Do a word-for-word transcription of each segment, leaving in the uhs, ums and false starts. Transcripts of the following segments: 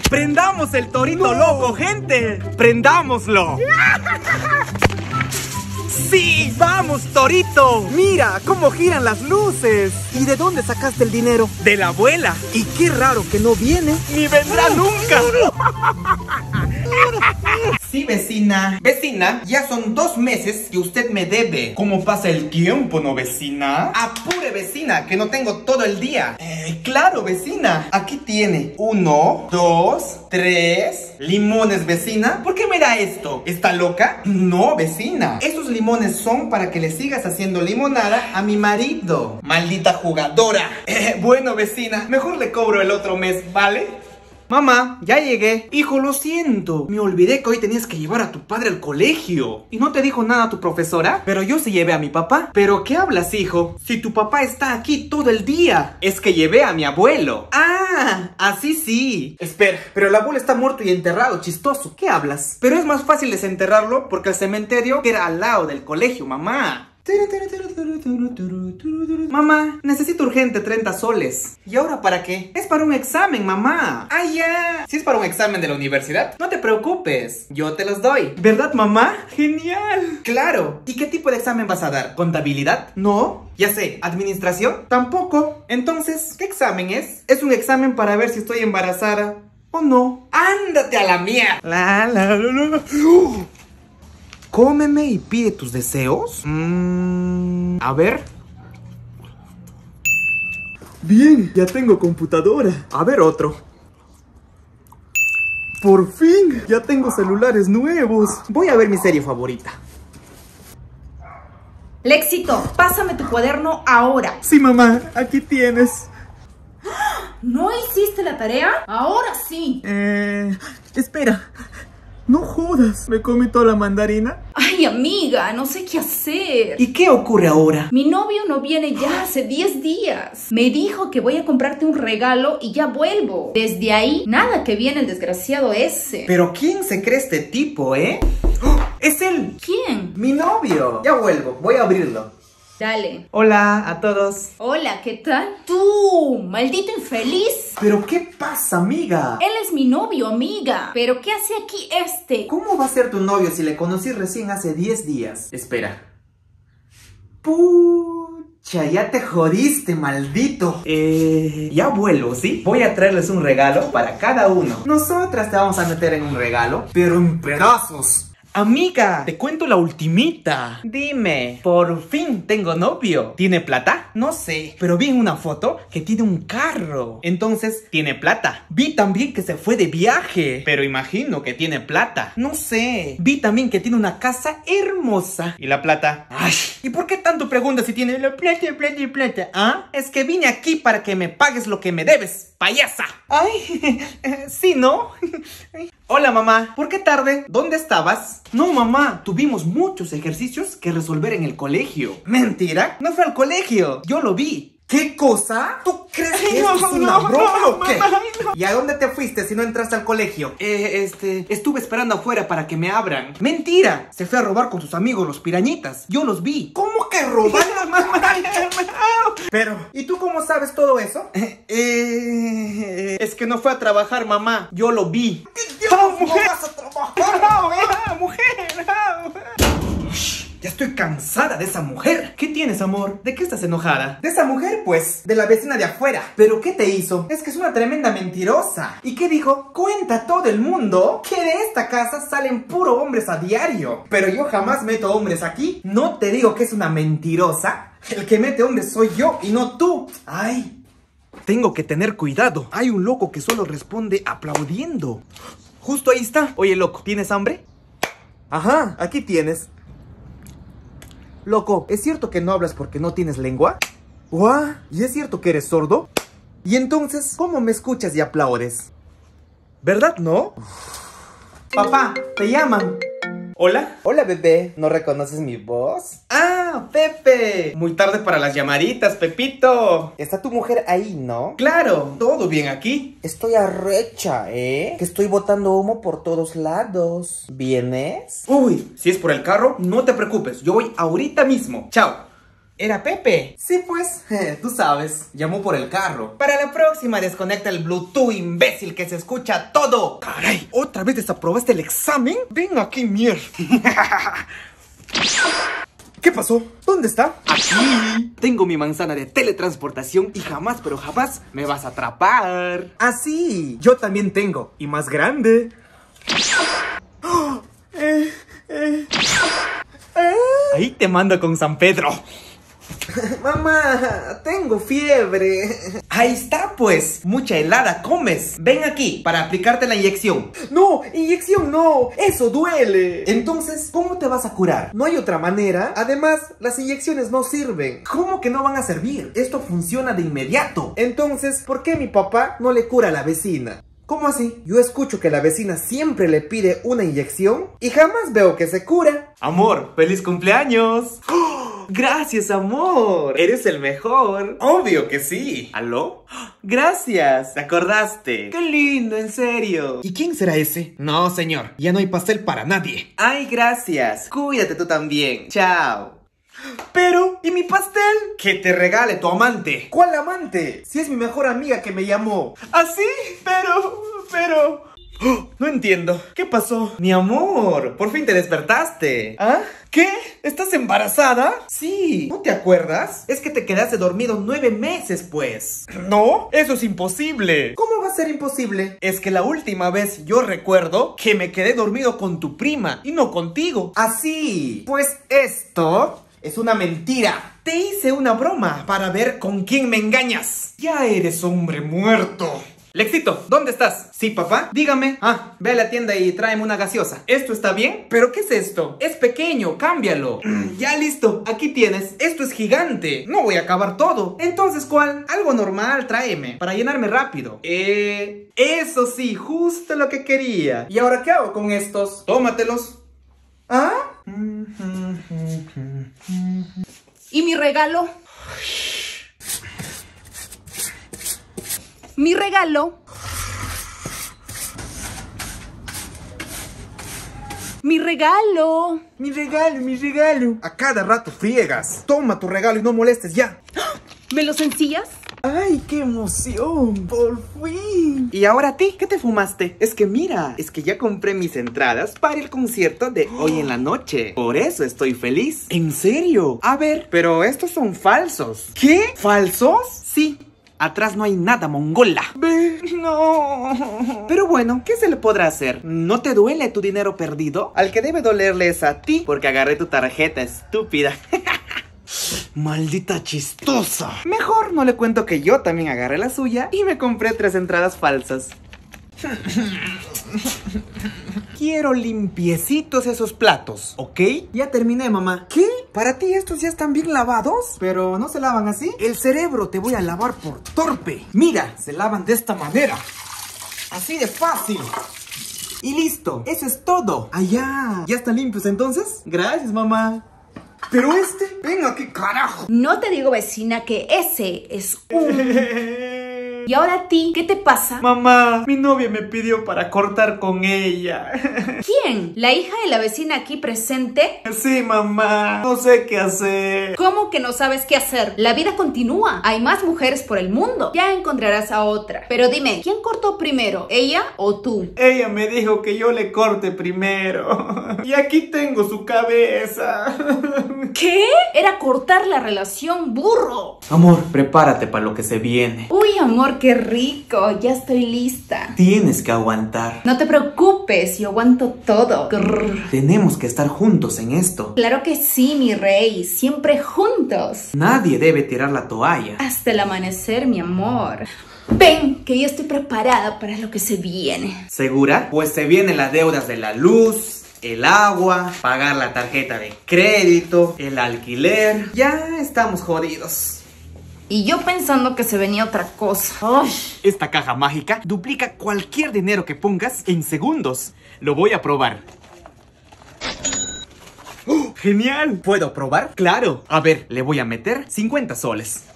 ¡Prendamos el torito no. loco, gente! ¡Prendámoslo! ¡Sí! ¡Vamos, torito! ¡Mira cómo giran las luces! ¿Y de dónde sacaste el dinero? De la abuela. Y qué raro que no viene. ¡Ni vendrá nunca! Sí, vecina. Vecina, ya son dos meses que usted me debe. ¿Cómo pasa el tiempo, no, vecina? Apure, vecina, que no tengo todo el día. Eh, claro, vecina. Aquí tiene uno, dos, tres limones, vecina. ¿Por qué me da esto? ¿Está loca? No, vecina. Esos limones son para que le sigas haciendo limonada a mi marido. Maldita jugadora. Eh, bueno, vecina, mejor le cobro el otro mes, ¿vale? Mamá, ya llegué. Hijo, lo siento. Me olvidé que hoy tenías que llevar a tu padre al colegio. ¿Y no te dijo nada tu profesora? Pero yo sí llevé a mi papá. ¿Pero qué hablas, hijo? Si tu papá está aquí todo el día. Es que llevé a mi abuelo. Ah, así sí. Espera, pero el abuelo está muerto y enterrado, chistoso. ¿Qué hablas? Pero es más fácil desenterrarlo porque el cementerio queda al lado del colegio, mamá. Mamá, necesito urgente treinta soles. ¿Y ahora para qué? Es para un examen, mamá. Ah, ya. Si es para un examen de la universidad, no te preocupes, yo te los doy. ¿Verdad, mamá? Genial. Claro. ¿Y qué tipo de examen vas a dar? ¿Contabilidad? No. Ya sé. ¿Administración? Tampoco. Entonces, ¿qué examen es? Es un examen para ver si estoy embarazada o no. ¡Ándate a la mierda! La, la, la, la. Uh. Cómeme y pide tus deseos. Mm, a ver. Bien, ya tengo computadora. A ver otro. Por fin, ya tengo celulares nuevos. Voy a ver mi serie favorita. Lexito, pásame tu cuaderno ahora. Sí, mamá, aquí tienes. ¿No hiciste la tarea? Ahora sí. Eh, espera. No jodas, ¿me comí toda la mandarina? Ay, amiga, no sé qué hacer. ¿Y qué ocurre ahora? Mi novio no viene ya hace diez días. Me dijo que voy a comprarte un regalo y ya vuelvo. Desde ahí, nada que viene el desgraciado ese. ¿Pero quién se cree este tipo, eh? ¡Oh! ¡Es él! ¿Quién? Mi novio. Ya vuelvo, voy a abrirlo. Dale. Hola a todos. Hola, ¿qué tal? Tú, maldito infeliz. ¿Pero qué pasa, amiga? Él es mi novio, amiga. ¿Pero qué hace aquí este? ¿Cómo va a ser tu novio si le conocí recién hace diez días? Espera. Pucha, ya te jodiste, maldito. Eh, ya vuelvo, ¿sí? Voy a traerles un regalo para cada uno. Nosotras te vamos a meter en un regalo, pero en pedazos. Amiga, te cuento la ultimita. Dime, por fin tengo novio. ¿Tiene plata? No sé, pero vi en una foto que tiene un carro. Entonces, tiene plata. Vi también que se fue de viaje, pero imagino que tiene plata. No sé. Vi también que tiene una casa hermosa. ¿Y la plata? Ay, ¿y por qué tanto preguntas si tiene la plata, plata y plata? ¿Ah? Es que vine aquí para que me pagues lo que me debes, payasa. Ay, sí, ¿no? Hola, mamá. ¿Por qué tarde? ¿Dónde estabas? No, mamá. Tuvimos muchos ejercicios que resolver en el colegio. ¿Mentira? No fue al colegio. Yo lo vi. ¿Qué cosa? ¿Tú crees que esto es una broma o qué? ¿Y a dónde te fuiste si no entraste al colegio? Eh, este... Estuve esperando afuera para que me abran. ¡Mentira! Se fue a robar con sus amigos los pirañitas. Yo los vi. ¿Cómo que robar? Pero, ¿y tú cómo sabes todo eso? Eh, eh, es que no fue a trabajar, mamá. Yo lo vi. ¿Qué diablos no vas a trabajar? ¡No, no, mujer! No. Ya estoy cansada de esa mujer. ¿Qué tienes, amor? ¿De qué estás enojada? ¿De esa mujer, pues? De la vecina de afuera. ¿Pero qué te hizo? Es que es una tremenda mentirosa. ¿Y qué dijo? Cuenta a todo el mundo que de esta casa salen puro hombres a diario. Pero yo jamás meto hombres aquí. ¿No te digo que es una mentirosa? El que mete hombres soy yo y no tú. Ay, tengo que tener cuidado. Hay un loco que solo responde aplaudiendo. Justo ahí está. Oye, loco, ¿tienes hambre? Ajá, aquí tienes. Loco, ¿es cierto que no hablas porque no tienes lengua? ¿What? ¿Y es cierto que eres sordo? Y entonces, ¿cómo me escuchas y aplaudes? ¿Verdad, no? Papá, te llaman. ¿Hola? Hola, bebé. ¿No reconoces mi voz? ¡Ah, Pepe! Muy tarde para las llamaditas, Pepito. ¿Está tu mujer ahí, no? Claro, todo bien aquí. Estoy arrecha, ¿eh? Que estoy botando humo por todos lados. ¿Vienes? Uy, si es por el carro, no te preocupes. Yo voy ahorita mismo. Chao. ¿Era Pepe? Sí, pues, tú sabes, llamó por el carro. Para la próxima desconecta el Bluetooth, imbécil, que se escucha todo. Caray, ¿otra vez desaprobaste el examen? Ven aquí, mier. ¿Qué pasó? ¿Dónde está? Aquí tengo mi manzana de teletransportación y jamás, pero jamás me vas a atrapar. Ah, sí, yo también tengo, y más grande. Oh, eh, eh, eh. Ahí te mando con San Pedro. Mamá, tengo fiebre. Ahí está, pues. Mucha helada comes. Ven aquí para aplicarte la inyección. No, inyección no, eso duele. Entonces, ¿cómo te vas a curar? ¿No hay otra manera? Además, las inyecciones no sirven. ¿Cómo que no van a servir? Esto funciona de inmediato. Entonces, ¿por qué mi papá no le cura a la vecina? ¿Cómo así? Yo escucho que la vecina siempre le pide una inyección y jamás veo que se cura. Amor, feliz cumpleaños. ¡Oh! Gracias, amor. Eres el mejor. Obvio que sí. ¿Aló? Gracias. ¿Te acordaste? Qué lindo, en serio. ¿Y quién será ese? No, señor, ya no hay pastel para nadie. Ay, gracias. Cuídate tú también. Chao. Pero, ¿y mi pastel? Que te regale tu amante. ¿Cuál amante? Si es mi mejor amiga que me llamó. ¿Ah, sí? Pero, pero... ¡Oh! No entiendo. ¿Qué pasó? Mi amor, por fin te despertaste. ¿Ah? ¿Qué? ¿Estás embarazada? Sí. ¿No te acuerdas? Es que te quedaste dormido nueve meses, pues. No, eso es imposible. ¿Cómo va a ser imposible? Es que la última vez yo recuerdo que me quedé dormido con tu prima y no contigo. Así. Pues esto es una mentira. Te hice una broma para ver con quién me engañas. Ya eres hombre muerto. Lexito, ¿dónde estás? Sí, papá, dígame. Ah, ve a la tienda y tráeme una gaseosa. ¿Esto está bien? ¿Pero qué es esto? Es pequeño, cámbialo. Ya listo, aquí tienes. Esto es gigante. No voy a acabar todo. Entonces, ¿cuál? Algo normal, tráeme, para llenarme rápido. Eh... Eso sí, justo lo que quería. ¿Y ahora qué hago con estos? Tómatelos. ¿Ah? ¿Y mi regalo? Mi regalo. Mi regalo. Mi regalo, mi regalo. A cada rato friegas. Toma tu regalo y no molestes ya. ¿Me lo sencillas? ¡Ay, qué emoción! ¡Por fin! ¿Y ahora a ti? ¿Qué te fumaste? Es que mira, es que ya compré mis entradas para el concierto de hoy en la noche. Por eso estoy feliz. ¿En serio? A ver, pero estos son falsos. ¿Qué? ¿Falsos? Sí. Atrás no hay nada, mongola. Ve, no. Pero bueno, ¿qué se le podrá hacer? ¿No te duele tu dinero perdido? Al que debe dolerle es a ti, porque agarré tu tarjeta, estúpida. Maldita chistosa. Mejor no le cuento que yo también agarré la suya y me compré tres entradas falsas. Quiero limpiecitos esos platos, ¿ok? Ya terminé, mamá. ¿Qué? ¿Para ti estos ya están bien lavados? ¿Pero no se lavan así? El cerebro te voy a lavar por torpe. Mira, se lavan de esta manera. Así de fácil. Y listo, eso es todo. Allá, ¿ya están limpios entonces? Gracias, mamá. Pero este, venga, ¿qué carajo? No te digo, vecina, que ese es un... ¿Y ahora a ti? ¿Qué te pasa? Mamá, mi novia me pidió para cortar con ella. ¿Quién? ¿La hija de la vecina aquí presente? Sí, mamá, no sé qué hacer. ¿Cómo que no sabes qué hacer? La vida continúa. Hay más mujeres por el mundo. Ya encontrarás a otra. Pero dime, ¿quién cortó primero? ¿Ella o tú? Ella me dijo que yo le corte primero. Y aquí tengo su cabeza. ¿Qué? Era cortar la relación, burro. Amor, prepárate para lo que se viene. Uy, amor, qué rico. Ya estoy lista. Tienes que aguantar. No te preocupes, yo aguanto todo. Grrr. Tenemos que estar juntos en esto. Claro que sí, mi rey. Siempre juntos. Nadie debe tirar la toalla. Hasta el amanecer, mi amor. Ven, que yo estoy preparada para lo que se viene. ¿Segura? Pues se vienen las deudas de la luz, el agua, pagar la tarjeta de crédito, el alquiler. Ya estamos jodidos. Y yo pensando que se venía otra cosa. ¡Ay! Esta caja mágica duplica cualquier dinero que pongas en segundos. Lo voy a probar. ¡Oh, ¡genial! ¿Puedo probar? Claro. A ver, le voy a meter cincuenta soles.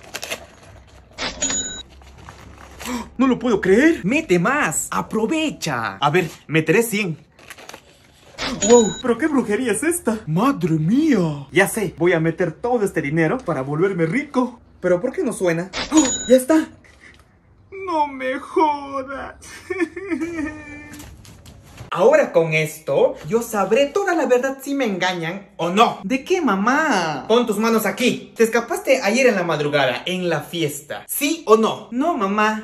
¡Oh, no lo puedo creer! ¡Mete más! ¡Aprovecha! A ver, meteré cien. Wow, pero qué brujería es esta. ¡Madre mía! Ya sé, voy a meter todo este dinero para volverme rico. Pero ¿por qué no suena? ¡Oh, ya está! No me jodas. Ahora con esto, yo sabré toda la verdad si me engañan o no. ¿De qué, mamá? Pon tus manos aquí. ¿Te escapaste ayer en la madrugada, en la fiesta? ¿Sí o no? No, mamá.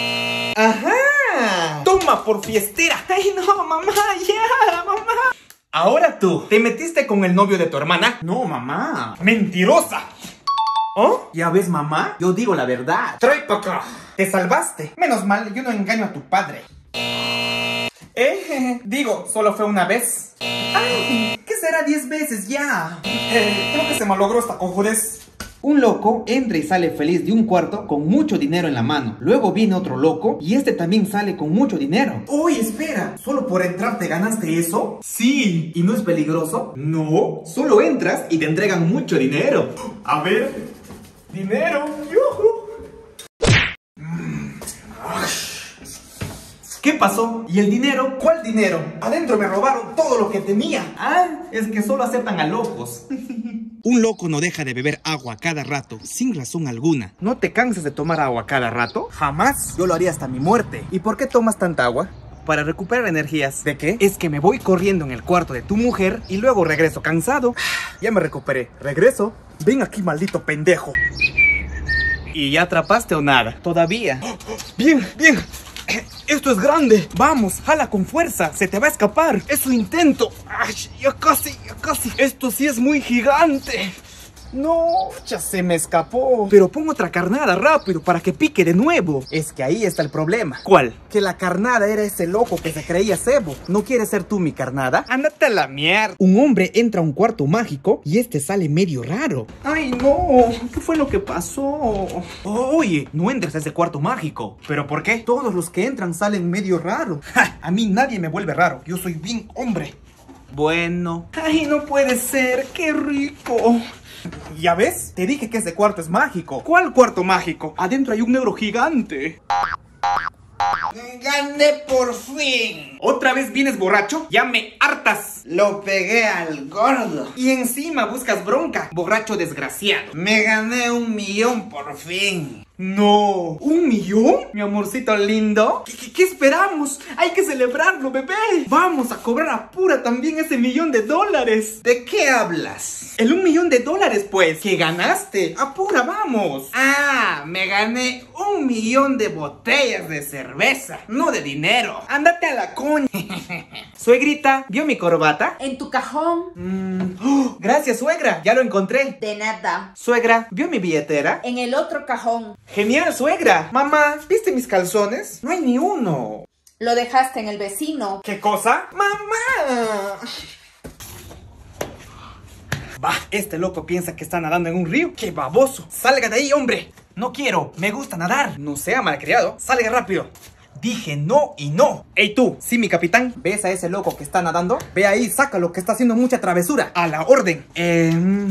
¡Ajá! ¡Toma por fiestera! ¡Ay, no, mamá! ¡Ya, mamá! Ahora tú, ¿te metiste con el novio de tu hermana? No, mamá. ¡Mentirosa! ¿Oh? ¿Ya ves, mamá? Yo digo la verdad. ¡Trae pa' acá! Te salvaste. Menos mal, yo no engaño a tu padre. Eh, digo, solo fue una vez. ¡Ay! ¿Qué será diez veces ya? Eh, creo que se malogró esta cojudez. Un loco entra y sale feliz de un cuarto con mucho dinero en la mano. Luego viene otro loco y este también sale con mucho dinero. Oye, espera. ¿Solo por entrar te ganaste eso? Sí. ¿Y no es peligroso? No, solo entras y te entregan mucho dinero. A ver. Dinero. ¡Yuhu! ¿Qué pasó? ¿Y el dinero? ¿Cuál dinero? Adentro me robaron todo lo que tenía. Ah, es que solo aceptan a locos. Un loco no deja de beber agua cada rato, sin razón alguna. ¿No te cansas de tomar agua cada rato? Jamás. Yo lo haría hasta mi muerte. ¿Y por qué tomas tanta agua? Para recuperar energías. ¿De qué? Es que me voy corriendo en el cuarto de tu mujer y luego regreso cansado. Ya me recuperé. Regreso. Ven aquí, maldito pendejo. ¿Y ya atrapaste o nada? Todavía. Bien, bien. Esto es grande. Vamos, jala con fuerza. Se te va a escapar. Eso intento. Ay, ya casi, ya casi. Esto sí es muy gigante. No, ya se me escapó. Pero pon otra carnada rápido para que pique de nuevo. Es que ahí está el problema. ¿Cuál? Que la carnada era ese loco que se creía cebo. ¿No quieres ser tú mi carnada? Ándate a la mierda. Un hombre entra a un cuarto mágico y este sale medio raro. Ay, no. ¿Qué fue lo que pasó? Oye, no entres a ese cuarto mágico. ¿Pero por qué? Todos los que entran salen medio raro. Ja, a mí nadie me vuelve raro. Yo soy bien hombre. Bueno. Ay, no puede ser. ¡Qué rico! ¿Ya ves? Te dije que ese cuarto es mágico. ¿Cuál cuarto mágico? Adentro hay un negro gigante. ¡Gané por fin! ¿Otra vez vienes borracho? ¡Ya me hartas! Lo pegué al gordo. Y encima buscas bronca, borracho desgraciado. Me gané un millón por fin. No. ¿Un millón? Mi amorcito lindo. ¿Qué, qué, qué esperamos? Hay que celebrarlo, bebé. Vamos a cobrar a pura también ese millón de dólares. ¿De qué hablas? El un millón de dólares, pues. ¿Qué ganaste? Apura, vamos. Ah, me gané un millón de botellas de cerveza, no de dinero. Ándate a la coña. Suegrita, ¿vio mi corbata? En tu cajón. Mm. Oh, gracias, suegra. Ya lo encontré. De nada. Suegra, ¿vio mi billetera? En el otro cajón. Genial, suegra. Mamá, ¿viste mis calzones? No hay ni uno. Lo dejaste en el vecino. ¿Qué cosa? ¡Mamá! Bah, este loco piensa que está nadando en un río. ¡Qué baboso! ¡Salga de ahí, hombre! No quiero, me gusta nadar. No sea malcriado, salga rápido. Dije no y no. Ey tú, sí mi capitán. ¿Ves a ese loco que está nadando? Ve ahí, sácalo, que está haciendo mucha travesura. A la orden. Eh...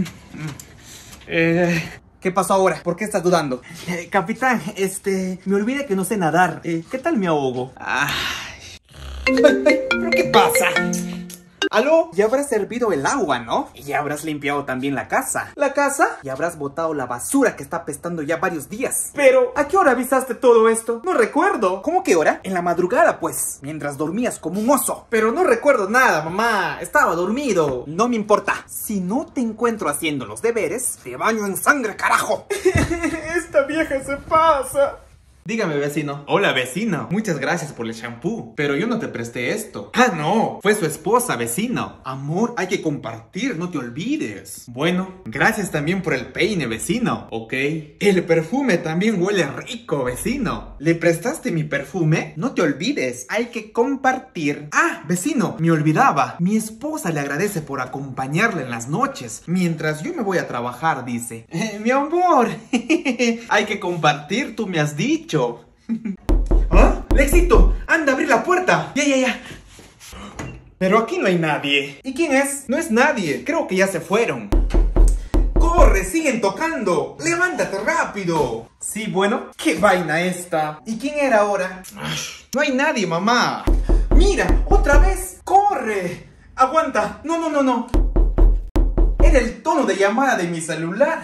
Eh... ¿Qué pasó ahora? ¿Por qué estás dudando? Eh, capitán, este... me olvidé que no sé nadar. Eh, ¿Qué tal me ahogo? Ay. Ay, ay, ¿pero qué pasa? ¿Aló? Ya habrás servido el agua, ¿no? Y ya habrás limpiado también la casa. ¿La casa? Y habrás botado la basura que está apestando ya varios días. Pero, ¿a qué hora avisaste todo esto? No recuerdo. ¿Cómo qué hora? En la madrugada, pues. Mientras dormías como un oso. Pero no recuerdo nada, mamá. Estaba dormido. No me importa. Si no te encuentro haciendo los deberes, te baño en sangre, carajo. Esta vieja se pasa. Dígame, vecino. Hola, vecino. Muchas gracias por el shampoo. Pero yo no te presté esto. Ah, no. Fue su esposa, vecino. Amor, hay que compartir, no te olvides. Bueno, gracias también por el peine, vecino. Ok. El perfume también huele rico, vecino. ¿Le prestaste mi perfume? No te olvides, hay que compartir. Ah, vecino, me olvidaba. Mi esposa le agradece por acompañarle en las noches. Mientras yo me voy a trabajar, dice. Eh, mi amor. Hay que compartir, tú me has dicho. ¿Ah? Lexito, anda a abrir la puerta. Ya, ya, ya. Pero aquí no hay nadie. ¿Y quién es? No es nadie, creo que ya se fueron. ¡Corre! ¡Siguen tocando! ¡Levántate rápido! Sí, bueno, ¿qué vaina esta? ¿Y quién era ahora? No hay nadie, mamá. ¡Mira! ¡Otra vez! ¡Corre! Aguanta. No, no, no, no. Era el tono de llamada de mi celular.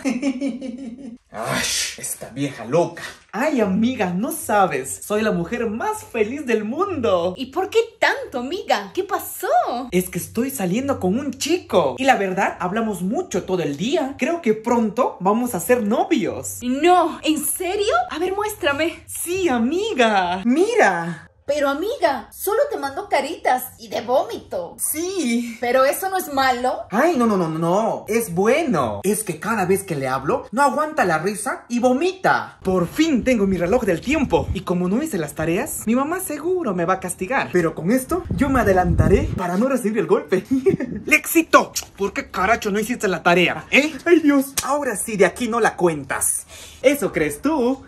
Ay, esta vieja loca. Ay, amiga, no sabes. Soy la mujer más feliz del mundo. ¿Y por qué tanto, amiga? ¿Qué pasó? Es que estoy saliendo con un chico. Y la verdad, hablamos mucho todo el día. Creo que pronto vamos a ser novios. No, ¿en serio? A ver, muéstrame. Sí, amiga. Mira. Pero amiga, solo te mandó caritas y de vómito. Sí. Pero eso no es malo. Ay, no, no, no, no. Es bueno. Es que cada vez que le hablo, no aguanta la risa y vomita. Por fin tengo mi reloj del tiempo. Y como no hice las tareas, mi mamá seguro me va a castigar. Pero con esto, yo me adelantaré para no recibir el golpe. ¡Lexito! ¿Por qué caracho no hiciste la tarea, eh? Ay, Dios. Ahora sí, de aquí no la cuentas. ¿Eso crees tú?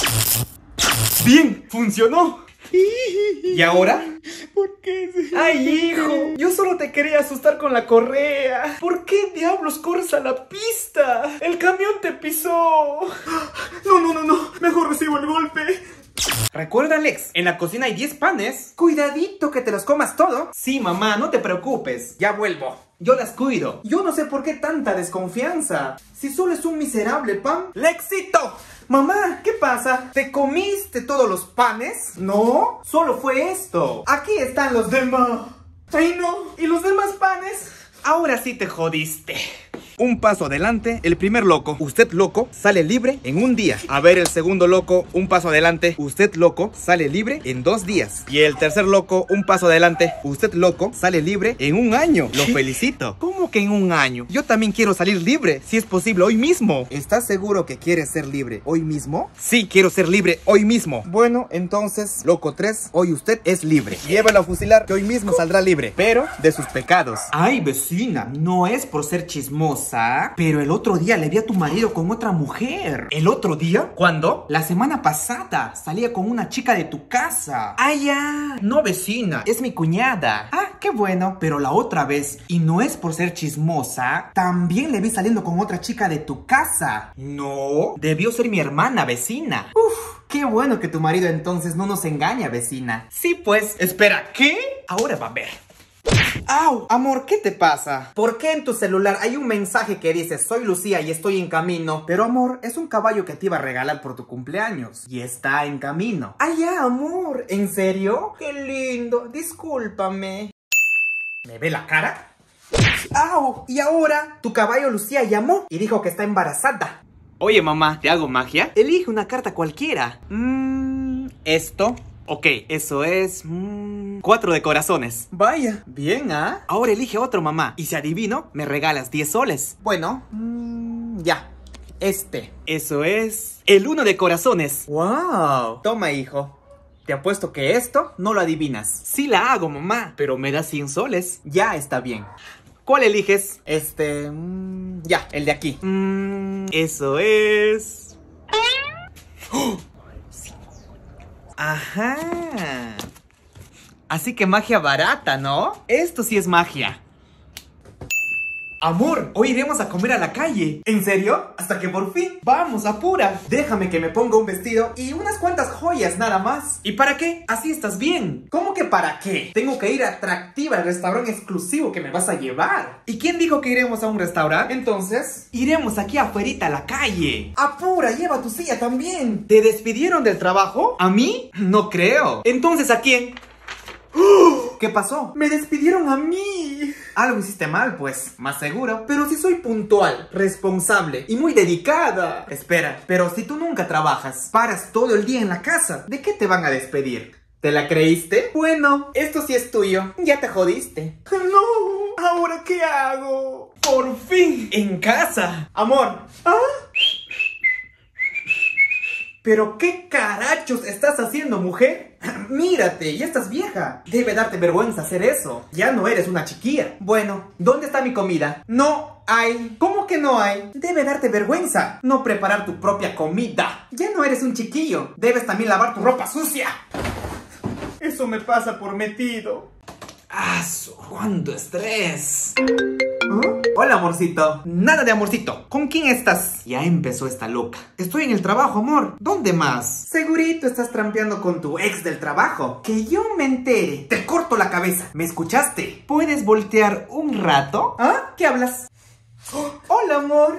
¡Bien! ¡Funcionó! ¿Y ahora? ¿Por qué? ¡Ay, hijo! Yo solo te quería asustar con la correa. ¿Por qué diablos corres a la pista? ¡El camión te pisó! No, no, no, no. Mejor recibo el golpe. Recuerda, Alex, en la cocina hay diez panes. Cuidadito que te los comas todo. Sí, mamá, no te preocupes. Ya vuelvo. Yo las cuido. Yo no sé por qué tanta desconfianza. Si solo es un miserable pan. ¡Lexito! Mamá, ¿qué pasa? ¿Te comiste todos los panes? No, solo fue esto. Aquí están los demás. Ay, no. ¿Y los demás panes? Ahora sí te jodiste. Un paso adelante, el primer loco. Usted loco sale libre en un día. A ver, el segundo loco, un paso adelante. Usted loco sale libre en dos días. Y el tercer loco, un paso adelante. Usted loco sale libre en un año. Lo felicito. ¿Cómo que en un año? Yo también quiero salir libre, si es posible hoy mismo. ¿Estás seguro que quieres ser libre hoy mismo? Sí, quiero ser libre hoy mismo. Bueno, entonces, loco tres, hoy usted es libre. Llévalo a fusilar, que hoy mismo saldrá libre, pero de sus pecados. Ay, vecina, no es por ser chismosa, pero el otro día le vi a tu marido con otra mujer. ¿El otro día? ¿Cuándo? La semana pasada. Salía con una chica de tu casa. Ah, ya. No, vecina, es mi cuñada. Ah, qué bueno. Pero la otra vez, y no es por ser chismosa, también le vi saliendo con otra chica de tu casa. No, debió ser mi hermana, vecina. Uf, qué bueno que tu marido entonces no nos engaña, vecina. Sí, pues. Espera, ¿qué? Ahora va a ver. ¡Au! Amor, ¿qué te pasa? ¿Por qué en tu celular hay un mensaje que dice soy Lucía y estoy en camino? Pero amor, es un caballo que te iba a regalar por tu cumpleaños y está en camino. ¡Ay, ya, amor! ¿En serio? ¡Qué lindo! Discúlpame. ¿Me ve la cara? ¡Au! Y ahora, tu caballo Lucía llamó y dijo que está embarazada. Oye, mamá, ¿te hago magia? Elige una carta cualquiera. Mmm, esto. Ok, eso es... Mmm, cuatro de corazones. Vaya, bien, ¿ah? ¿eh? Ahora elige otro, mamá. Y si adivino, me regalas diez soles. Bueno, mmm, ya. Este. Eso es... el uno de corazones. ¡Wow! Toma, hijo. Te apuesto que esto no lo adivinas. Sí la hago, mamá, pero me da cien soles. Ya está bien. ¿Cuál eliges? Este... Mmm, ya, el de aquí. Mmm, eso es... ¡Oh! Ajá. Así que magia barata, ¿no? Esto sí es magia. Amor, hoy iremos a comer a la calle. ¿En serio? Hasta que por fin. Vamos, apura. Déjame que me ponga un vestido y unas cuantas joyas nada más. ¿Y para qué? Así estás bien. ¿Cómo que para qué? Tengo que ir atractiva al restaurante exclusivo que me vas a llevar. ¿Y quién dijo que iremos a un restaurante? Entonces, iremos aquí afuerita a la calle. Apura, lleva tu silla también. ¿Te despidieron del trabajo? ¿A mí? No creo. Entonces, ¿a quién? ¿Qué pasó? Me despidieron a mí. Algo hiciste mal, pues, más seguro. Pero si soy puntual, responsable y muy dedicada. Espera, pero si tú nunca trabajas, paras todo el día en la casa, ¿de qué te van a despedir? ¿Te la creíste? Bueno, esto sí es tuyo. Ya te jodiste. No, ¿ahora qué hago? Por fin, en casa. Amor. ¿Ah? ¿Pero qué carachos estás haciendo, mujer? Mírate, ya estás vieja. Debe darte vergüenza hacer eso. Ya no eres una chiquilla. Bueno, ¿dónde está mi comida? No hay. ¿Cómo que no hay? Debe darte vergüenza no preparar tu propia comida. Ya no eres un chiquillo. Debes también lavar tu ropa sucia. Eso me pasa por metido. ¡Ah, cuánto estrés! ¿Ah? Hola, amorcito. Nada de amorcito. ¿Con quién estás? Ya empezó esta loca. Estoy en el trabajo, amor. ¿Dónde más? Segurito estás trampeando con tu ex del trabajo. Que yo me entere. Te corto la cabeza. ¿Me escuchaste? ¿Puedes voltear un rato? ¿Ah? ¿Qué hablas? Oh, hola, amor.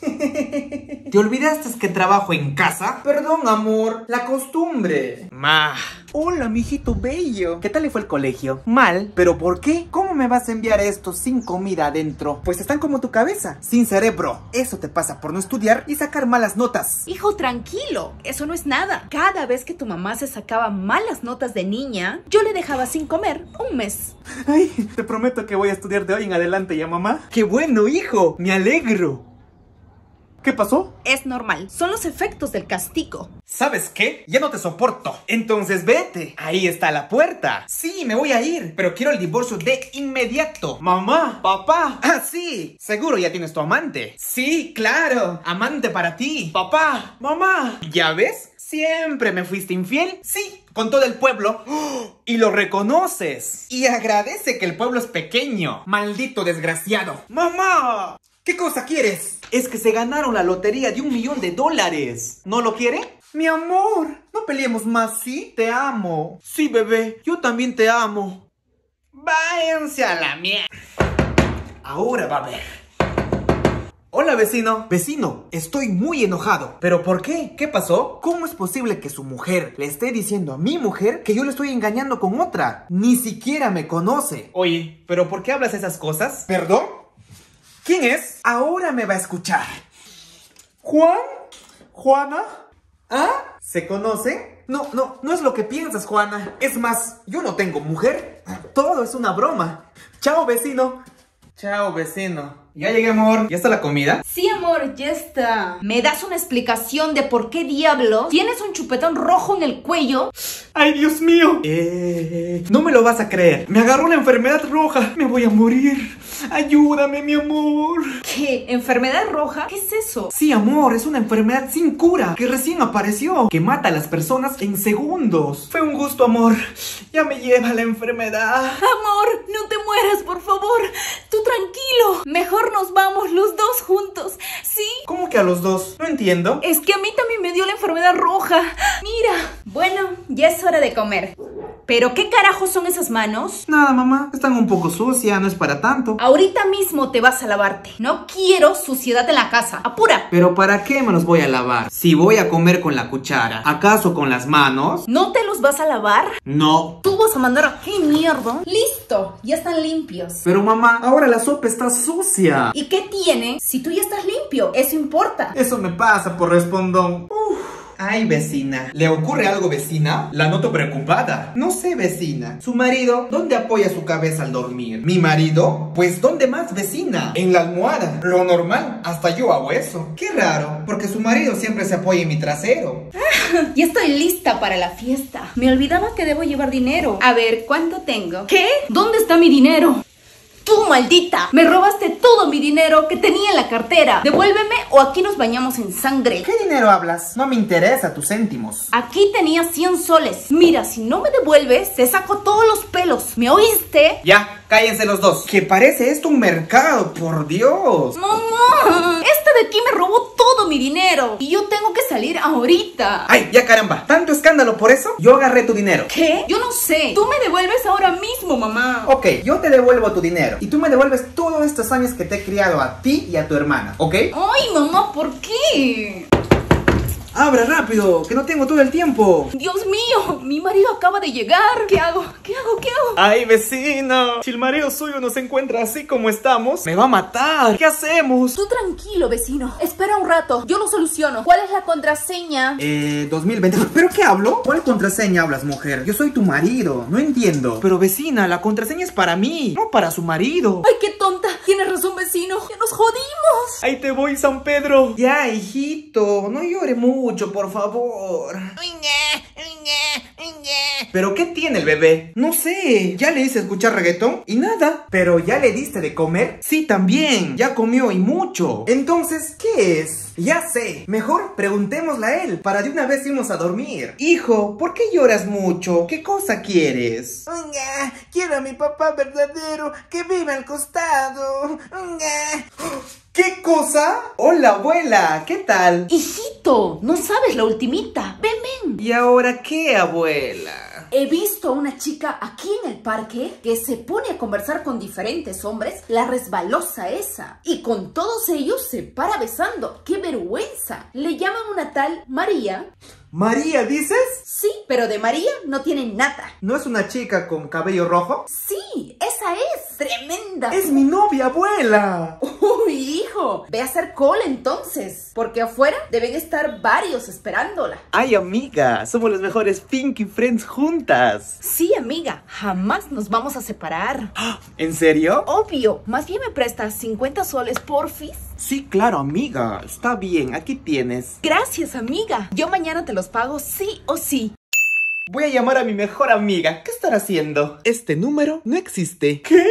¿Te olvidaste que trabajo en casa? Perdón, amor. La costumbre. Ma. Hola, mijito bello. ¿Qué tal le fue el colegio? Mal. ¿Pero por qué? ¿Cómo me vas a enviar esto sin comida adentro? Pues están como tu cabeza, sin cerebro. Eso te pasa por no estudiar y sacar malas notas. Hijo, tranquilo, eso no es nada. Cada vez que tu mamá se sacaba malas notas de niña, yo le dejaba sin comer un mes. Ay, te prometo que voy a estudiar de hoy en adelante, ¿ya, mamá? ¡Qué bueno, hijo! ¡Me alegro! ¿Qué pasó? Es normal, son los efectos del castigo. ¿Sabes qué? Ya no te soporto. Entonces vete. Ahí está la puerta. Sí, me voy a ir, pero quiero el divorcio de inmediato. Mamá, papá. Ah, sí. Seguro ya tienes tu amante. Sí, claro. Amante para ti. Papá, mamá. ¿Ya ves? Siempre me fuiste infiel. Sí, con todo el pueblo. ¡Oh! Y lo reconoces. Y agradece que el pueblo es pequeño. Maldito desgraciado. ¡Mamá! ¿Qué cosa quieres? Es que se ganaron la lotería de un millón de dólares. ¿No lo quiere? Mi amor, no peleemos más, ¿sí? Te amo. Sí, bebé, yo también te amo. Váyanse a la mierda. Ahora va a ver. Hola, vecino. Vecino, estoy muy enojado. ¿Pero por qué? ¿Qué pasó? ¿Cómo es posible que su mujer le esté diciendo a mi mujer que yo le estoy engañando con otra? Ni siquiera me conoce. Oye, ¿pero por qué hablas esas cosas? ¿Perdón? ¿Quién es? Ahora me va a escuchar. ¿Juan? ¿Juana? ¿Ah? ¿Se conocen? No, no, no es lo que piensas, Juana. Es más, yo no tengo mujer. Todo es una broma. Chao, vecino. Chao, vecino. Ya llegué, amor. ¿Ya está la comida? Sí, amor, ya está. ¿Me das una explicación de por qué diablos tienes un chupetón rojo en el cuello? ¡Ay, Dios mío! Eh, no me lo vas a creer. Me agarró una enfermedad roja. Me voy a morir. Ayúdame, mi amor. ¿Qué? ¿Enfermedad roja? ¿Qué es eso? Sí, amor, es una enfermedad sin cura que recién apareció, que mata a las personas en segundos. Fue un gusto, amor. Ya me lleva la enfermedad. Amor, no te mueras, por favor. Tú tranquilo. Mejor nos vamos los dos juntos, ¿sí? ¿Cómo que a los dos? No entiendo. Es que a mí también me dio la enfermedad roja. Mira. Bueno, ya es hora de comer. ¿Pero qué carajos son esas manos? Nada, mamá. Están un poco sucias, no es para tanto. Ahorita mismo te vas a lavarte. No quiero suciedad en la casa. ¡Apura! ¿Pero para qué me los voy a lavar? Si voy a comer con la cuchara, ¿acaso con las manos? ¿No te los vas a lavar? No. ¿Tú vas a mandar a qué mierda? ¡Listo! Ya están limpios. Pero mamá, ahora la sopa está sucia. ¿Y qué tiene? Si tú ya estás limpio, eso importa. Eso me pasa por respondón. Uf. Ay, vecina. ¿Le ocurre algo, vecina? La noto preocupada. No sé, vecina. ¿Su marido dónde apoya su cabeza al dormir? ¿Mi marido? Pues ¿dónde más, vecina? En la almohada. Lo normal. Hasta yo hago eso. Qué raro, porque su marido siempre se apoya en mi trasero. Ya estoy lista para la fiesta. Me olvidaba que debo llevar dinero. A ver, ¿cuánto tengo? ¿Qué? ¿Dónde está mi dinero? ¡Tú, maldita! Me robaste todo mi dinero que tenía en la cartera. Devuélveme o aquí nos bañamos en sangre. ¿Qué dinero hablas? No me interesa tus céntimos. Aquí tenía cien soles. Mira, si no me devuelves, te saco todos los pelos. ¿Me oíste? Ya, cállense los dos. Que parece esto un mercado, por Dios. ¡Mamá! Este de aquí me robó todo mi dinero. Y yo tengo que salir ahorita. Ay, ya caramba. ¿Tanto escándalo por eso? Yo agarré tu dinero. ¿Qué? Yo no sé. Tú me devuelves ahora mismo, mamá. Ok, yo te devuelvo tu dinero. Y tú me devuelves todos estos años que te he criado a ti y a tu hermana, ¿ok? Ay, mamá, ¿por qué? ¡Abra rápido! ¡Que no tengo todo el tiempo! Dios mío, mi marido acaba de llegar. ¿Qué hago? ¿Qué hago? ¿Qué hago? ¡Ay, vecino! Si el marido suyo nos encuentra así como estamos, me va a matar. ¿Qué hacemos? Tú tranquilo, vecino. Espera un rato, yo lo soluciono. ¿Cuál es la contraseña? Eh, dos mil veinte. ¿Pero qué hablo? ¿Cuál contraseña hablas, mujer? Yo soy tu marido, no entiendo. Pero vecina, la contraseña es para mí, no para su marido. Ay, qué tonta. Tienes razón, vecino. Ya nos jodimos. Ahí te voy, San Pedro. Ya, hijito, no llore mucho, por favor. ¿Pero qué tiene el bebé? No sé, ya le hice escuchar reggaetón y nada. ¿Pero ya le diste de comer? Sí, también, ya comió y mucho. Entonces, ¿qué es? Ya sé, mejor preguntémosle a él, para de una vez irnos a dormir. Hijo, ¿por qué lloras mucho? ¿Qué cosa quieres? Nga, quiero a mi papá verdadero que vive al costado. Nga. ¿Qué cosa? Hola, abuela, ¿qué tal? Hijito, no sabes la ultimita. Ven, ven. ¿Y ahora qué, abuela? He visto a una chica aquí en el parque que se pone a conversar con diferentes hombres, la resbalosa esa, y con todos ellos se para besando. ¡Qué vergüenza! Le llaman una tal María. ¿María dices? Sí, pero de María no tiene nada. ¿No es una chica con cabello rojo? Sí, esa es. Tremenda. Es mi novia, abuela. Uy, hijo, ve a hacer cola entonces, porque afuera deben estar varios esperándola. Ay, amiga, somos los mejores Pinky Friends juntas. Sí, amiga, jamás nos vamos a separar. ¿En serio? Obvio, más bien me prestas cincuenta soles, porfis. Sí, claro, amiga. Está bien, aquí tienes. Gracias, amiga. Yo mañana te los pago sí o sí. Voy a llamar a mi mejor amiga. ¿Qué estará haciendo? Este número no existe. ¿Qué?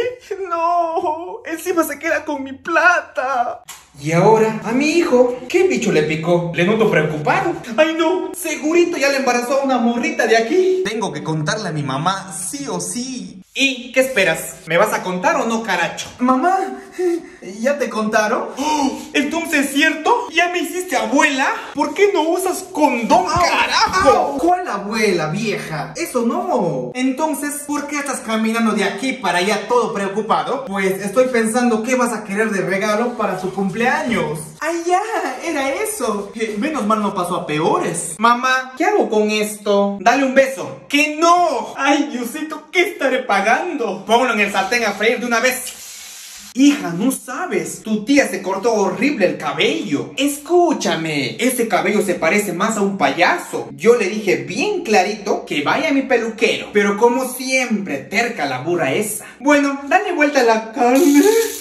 No, encima se queda con mi plata. Y ahora, a mi hijo, ¿qué bicho le picó? Le noto preocupado. Ay, no, segurito ya le embarazó a una morrita de aquí. Tengo que contarle a mi mamá, sí o sí. ¿Y qué esperas? ¿Me vas a contar o no, caracho? Mamá, ¿ya te contaron? Oh, entonces, ¿cierto? ¿Ya me hiciste abuela? ¿Por qué no usas condón, carajo? ¡Au! ¿Cuál abuela, vieja? Eso no. Entonces, ¿por qué estás caminando de aquí para allá todo preocupado? Pues estoy pensando qué vas a querer de regalo para su cumpleaños. ¡Ay, ya! Era eso. Eh, menos mal no pasó a peores. Mamá, ¿qué hago con esto? Dale un beso. ¡Que no! Ay, Diosito, ¿qué estaré pagando? Póngalo en el sartén a freír de una vez. Hija, no sabes, tu tía se cortó horrible el cabello. Escúchame, ese cabello se parece más a un payaso. Yo le dije bien clarito que vaya a mi peluquero, pero como siempre, terca la burra esa. Bueno, dale vuelta a la carne.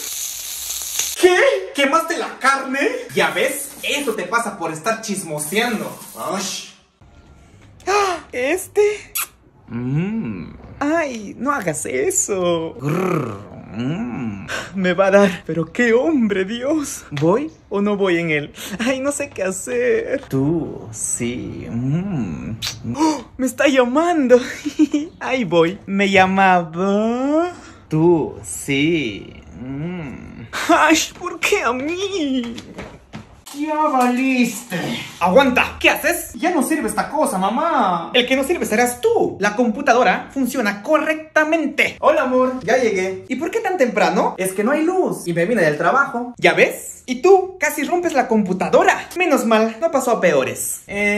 ¿Qué? ¿Quemaste la carne? ¿Ya ves? Eso te pasa por estar chismoseando. Ush. ¿Este? Mmm. Ay, no hagas eso. Grrr. Mm. Me va a dar, pero qué hombre, Dios. ¿Voy o no voy en él? Ay, no sé qué hacer. Tú, sí. Mm. ¡Oh! Me está llamando. Ahí voy. Me llamaba. Tú, sí. Mm. Ay, ¿por qué a mí? Ya valiste. ¡Aguanta! ¿Qué haces? Ya no sirve esta cosa, mamá. El que no sirve serás tú. La computadora funciona correctamente. Hola, amor. Ya llegué. ¿Y por qué tan temprano? Es que no hay luz y me vine del trabajo. ¿Ya ves? Y tú casi rompes la computadora. Menos mal, no pasó a peores.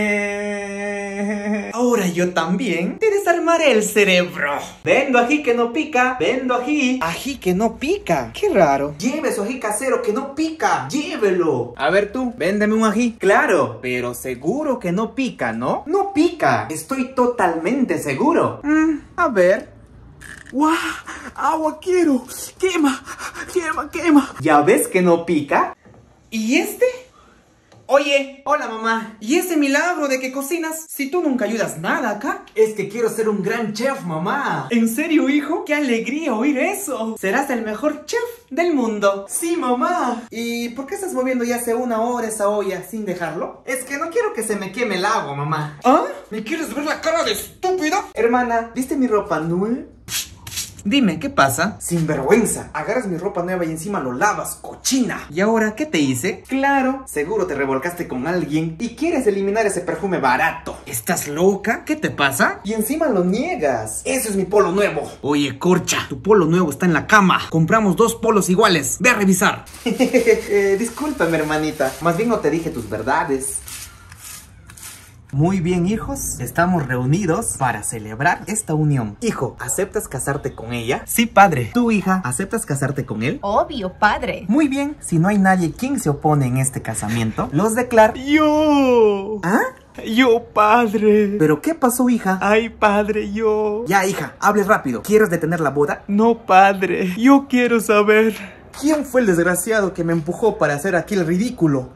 Eh... Ahora yo también te desarmaré el cerebro. Vendo ají que no pica. Vendo ají. Ají que no pica. Qué raro. Lleve su ají casero que no pica. Llévelo. A ver tú, véndeme un ají. Claro. Pero seguro que no pica, ¿no? No pica. Estoy totalmente seguro. Mm, a ver. ¡Guau! ¡Agua quiero! ¡Quema! ¡Quema, quema! ¿Ya ves que no pica? ¿Y este? Oye, hola, mamá. ¿y ese milagro de que cocinas si tú nunca ayudas nada acá? Es que quiero ser un gran chef, mamá. ¿En serio, hijo? ¡Qué alegría oír eso! Serás el mejor chef del mundo. Sí, mamá. ¿Y por qué estás moviendo ya hace una hora esa olla sin dejarlo? Es que no quiero que se me queme el agua, mamá. ¿Ah? ¿Me quieres ver la cara de estúpida? Hermana, ¿viste mi ropa nueva? Dime, ¿qué pasa? Sin vergüenza, agarras mi ropa nueva y encima lo lavas, cochina. ¿Y ahora qué te hice? Claro, seguro te revolcaste con alguien y quieres eliminar ese perfume barato. ¿Estás loca? ¿Qué te pasa? Y encima lo niegas. Eso es mi polo nuevo. Oye, Corcha, tu polo nuevo está en la cama. Compramos dos polos iguales. Ve a revisar. eh, discúlpame, hermanita. Más bien no te dije tus verdades. Muy bien, hijos, estamos reunidos para celebrar esta unión. Hijo, ¿aceptas casarte con ella? Sí, padre. ¿Tú, hija, aceptas casarte con él? Obvio, padre. Muy bien, si no hay nadie quien se opone en este casamiento, los declaro. ¡Yo! ¿Ah? Yo, padre. ¿Pero qué pasó, hija? Ay, padre, yo... Ya, hija, hable rápido. ¿Quieres detener la boda? No, padre, yo quiero saber. ¿Quién fue el desgraciado que me empujó para hacer aquí el ridículo?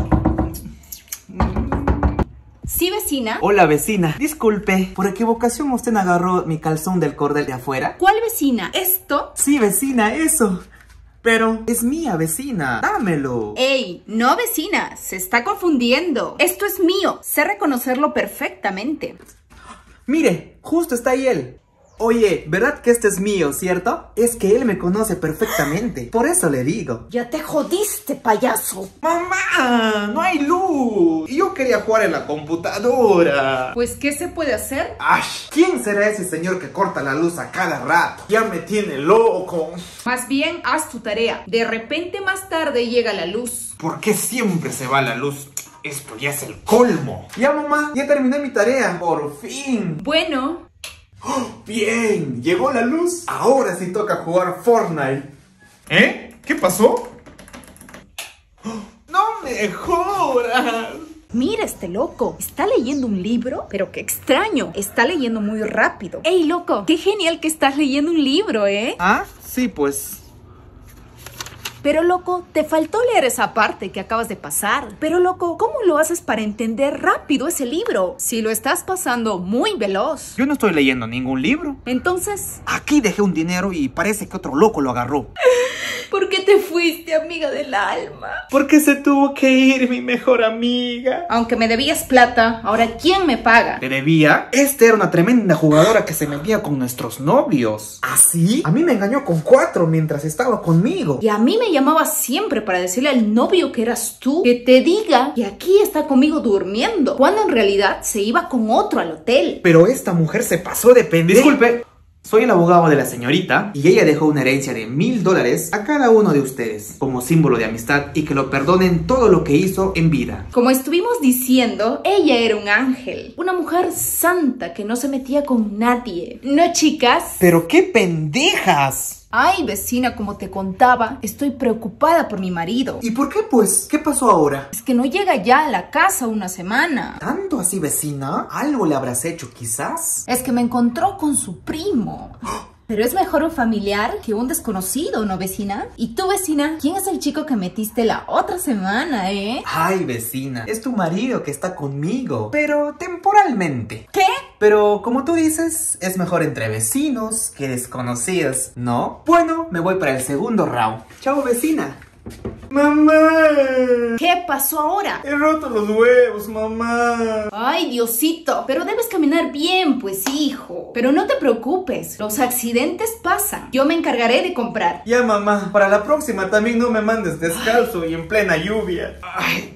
¿Sí, vecina? Hola, vecina. Disculpe, por equivocación usted agarró mi calzón del cordel de afuera. ¿Cuál vecina? ¿Esto? Sí, vecina, eso. Pero es mía, vecina. Dámelo. ¡Ey! No, vecina. Se está confundiendo. Esto es mío. Sé reconocerlo perfectamente. Mire, justo está ahí él. Oye, ¿verdad que este es mío, cierto? Es que él me conoce perfectamente, por eso le digo. Ya te jodiste, payaso. ¡Mamá! ¡No hay luz! Y yo quería jugar en la computadora. Pues, ¿qué se puede hacer? ¡Ash! ¿Quién será ese señor que corta la luz a cada rato? Ya me tiene loco. Más bien, haz tu tarea. De repente más tarde llega la luz. ¿Por qué siempre se va la luz? Esto ya es el colmo. Ya, mamá, ya terminé mi tarea. Por fin. Bueno, Bien, llegó la luz. Ahora sí toca jugar Fortnite. ¿Eh? ¿Qué pasó? ¡No me jodas! mira este loco. Está leyendo un libro, pero qué extraño. Está leyendo muy rápido. ¡Ey, loco! Qué genial que estás leyendo un libro, ¿eh? Ah, sí, pues... Pero loco, te faltó leer esa parte que acabas de pasar. Pero loco, ¿cómo lo haces para entender rápido ese libro? Si lo estás pasando muy veloz. Yo no estoy leyendo ningún libro. Entonces, Aquí dejé un dinero y parece que otro loco lo agarró. ¿por qué te fuiste, amiga del alma? Porque se tuvo que ir mi mejor amiga. Aunque me debías plata, ahora ¿quién me paga? ¿Te debía? Esta era una tremenda jugadora que se metía con nuestros novios. ¿Ah, sí? A mí me engañó con cuatro mientras estaba conmigo. Y a mí me llamaba siempre para decirle al novio que eras tú, que te diga que aquí está conmigo durmiendo, cuando en realidad se iba con otro al hotel. Pero esta mujer se pasó de pendeja. Disculpe, soy el abogado de la señorita y ella dejó una herencia de mil dólares a cada uno de ustedes como símbolo de amistad y que lo perdonen todo lo que hizo en vida. Como estuvimos diciendo, ella era un ángel, una mujer santa que no se metía con nadie. ¿No, chicas? Pero qué pendejas. Ay, vecina, como te contaba, estoy preocupada por mi marido. ¿Y por qué, pues? ¿Qué pasó ahora? Es que no llega ya a la casa una semana. ¿Tanto así, vecina? ¿Algo le habrás hecho, quizás? Es que me encontró con su primo. Pero es mejor un familiar que un desconocido, ¿no, vecina? Y tú, vecina, ¿quién es el chico que metiste la otra semana, eh? Ay, vecina, es tu marido que está conmigo, pero temporalmente. ¿Qué? Pero como tú dices, es mejor entre vecinos que desconocidos, ¿no? Bueno, me voy para el segundo round. Chao, vecina. ¡Mamá! ¿Qué pasó ahora? He roto los huevos, mamá. Ay, Diosito, pero debes caminar bien, pues, hijo. Pero no te preocupes, los accidentes pasan. Yo me encargaré de comprar. Ya, mamá, para la próxima también no me mandes descalzo y en plena lluvia. Ay,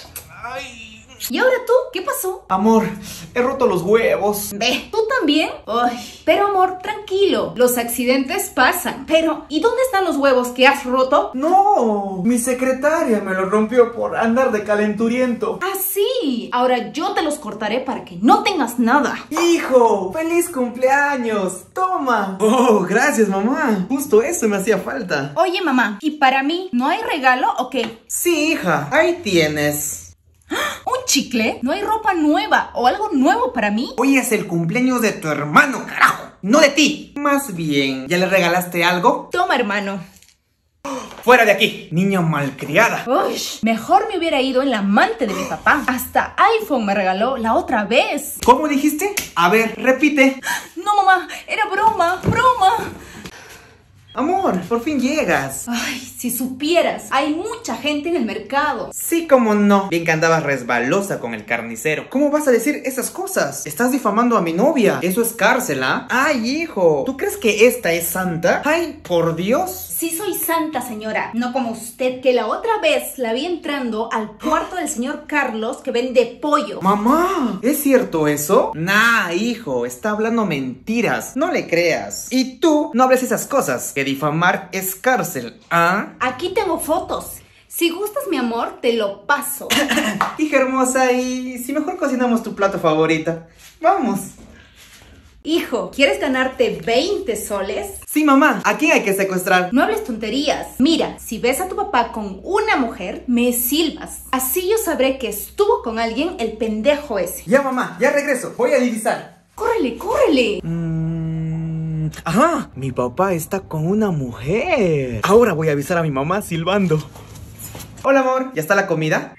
ay. ¿Y ahora tú? ¿Qué pasó? Amor, he roto los huevos. Ve, ¿tú también? Ay, pero amor, tranquilo, los accidentes pasan. Pero, ¿y dónde están los huevos que has roto? No, mi secretaria me lo rompió por andar de calenturiento. Ah, sí, ahora yo te los cortaré para que no tengas nada. ¡Hijo! ¡Feliz cumpleaños! ¡Toma! Oh, gracias, mamá. Justo eso me hacía falta. Oye, mamá, ¿y para mí no hay regalo o qué? Sí, hija, ahí tienes. ¿Un chicle? ¿No hay ropa nueva o algo nuevo para mí? Hoy es el cumpleaños de tu hermano, carajo. No de ti. Más bien, ¿ya le regalaste algo? Toma, hermano. Fuera de aquí, niña malcriada. Uy, mejor me hubiera ido en la amante de mi papá. Hasta iPhone me regaló la otra vez. ¿Cómo dijiste? A ver, repite. No, mamá, era broma, broma. Amor, por fin llegas. Ay, si supieras, hay mucha gente en el mercado. Sí, cómo no. Bien que andabas resbalosa con el carnicero. ¿Cómo vas a decir esas cosas? Estás difamando a mi novia. Eso es cárcel, ¿ah? Ay, hijo. ¿Tú crees que esta es santa? Ay, por Dios. Sí soy santa, señora. No como usted, que la otra vez la vi entrando al cuarto del señor Carlos que vende pollo. Mamá, ¿es cierto eso? Nah, hijo, está hablando mentiras. No le creas. Y tú no hables esas cosas. Que difamar es cárcel, ¿ah? Aquí tengo fotos. Si gustas, mi amor, te lo paso. Hija hermosa, y si mejor cocinamos tu plato favorito. Vamos. Hijo, ¿quieres ganarte veinte soles? Sí, mamá, ¿a quién hay que secuestrar? No hables tonterías. Mira, si ves a tu papá con una mujer, me silbas. Así yo sabré que estuvo con alguien el pendejo ese. Ya, mamá, ya regreso. Voy a divisar. ¡Córrele, córrele! Mm, ajá, mi papá está con una mujer. Ahora voy a avisar a mi mamá silbando. Hola, amor, ¿ya está la comida?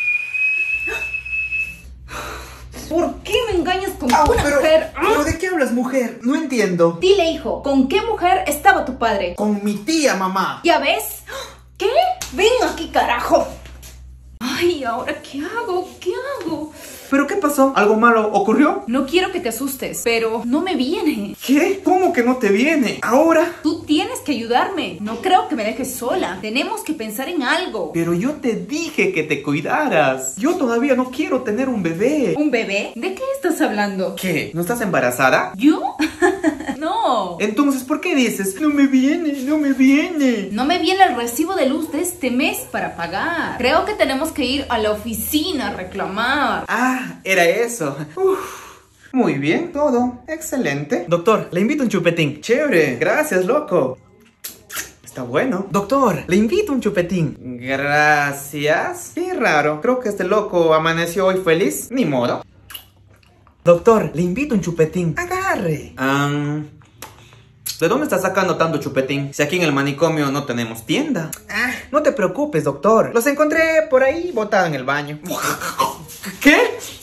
¿Por qué me engañas con Ah, una pero, mujer? ¿Pero de qué hablas, mujer? No entiendo. Dile, hijo, ¿con qué mujer estaba tu padre? Con mi tía, mamá. ¿Ya ves? ¿Qué? Ven aquí, carajo. Ay, ¿ahora qué hago? ¿Qué hago? ¿Pero qué pasó? ¿Algo malo ocurrió? No quiero que te asustes, pero no me viene. ¿Qué? ¿Cómo que no te viene? ¿Ahora? Tú tienes que ayudarme. No creo que me dejes sola. Tenemos que pensar en algo. Pero yo te dije que te cuidaras. Yo todavía no quiero tener un bebé. ¿Un bebé? ¿De qué estás hablando? ¿Qué? ¿No estás embarazada? ¿Yo? No. Entonces, ¿por qué dices? No me viene, no me viene. No me viene el recibo de luz de este mes para pagar. Creo que tenemos que ir a la oficina a reclamar. Ah, era eso. Uf. Muy bien, todo. Excelente. Doctor, le invito un chupetín. Chévere, gracias, loco. Está bueno. Doctor, le invito un chupetín. Gracias. Qué raro. Creo que este loco amaneció hoy feliz. Ni modo. Doctor, le invito un chupetín. Agarre. Um, ¿De dónde está sacando tanto chupetín? Si aquí en el manicomio no tenemos tienda. Ah, no te preocupes, doctor. Los encontré por ahí botados en el baño. ¿Qué?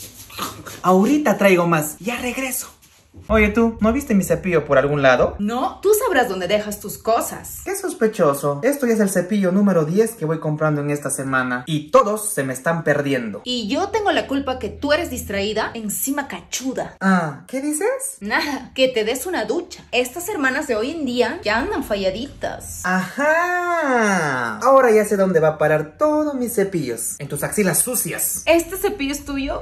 Ahorita traigo más. Ya regreso. Oye, tú, ¿no viste mi cepillo por algún lado? No, tú sabrás dónde dejas tus cosas. Qué sospechoso. Esto ya es el cepillo número diez que voy comprando en esta semana. Y todos se me están perdiendo. Y yo tengo la culpa que tú eres distraída, encima cachuda. Ah, ¿qué dices? Nada, que te des una ducha. Estas hermanas de hoy en día ya andan falladitas. Ajá. Ahora ya sé dónde va a parar todos mis cepillos. En tus axilas sucias. ¿Este cepillo es tuyo?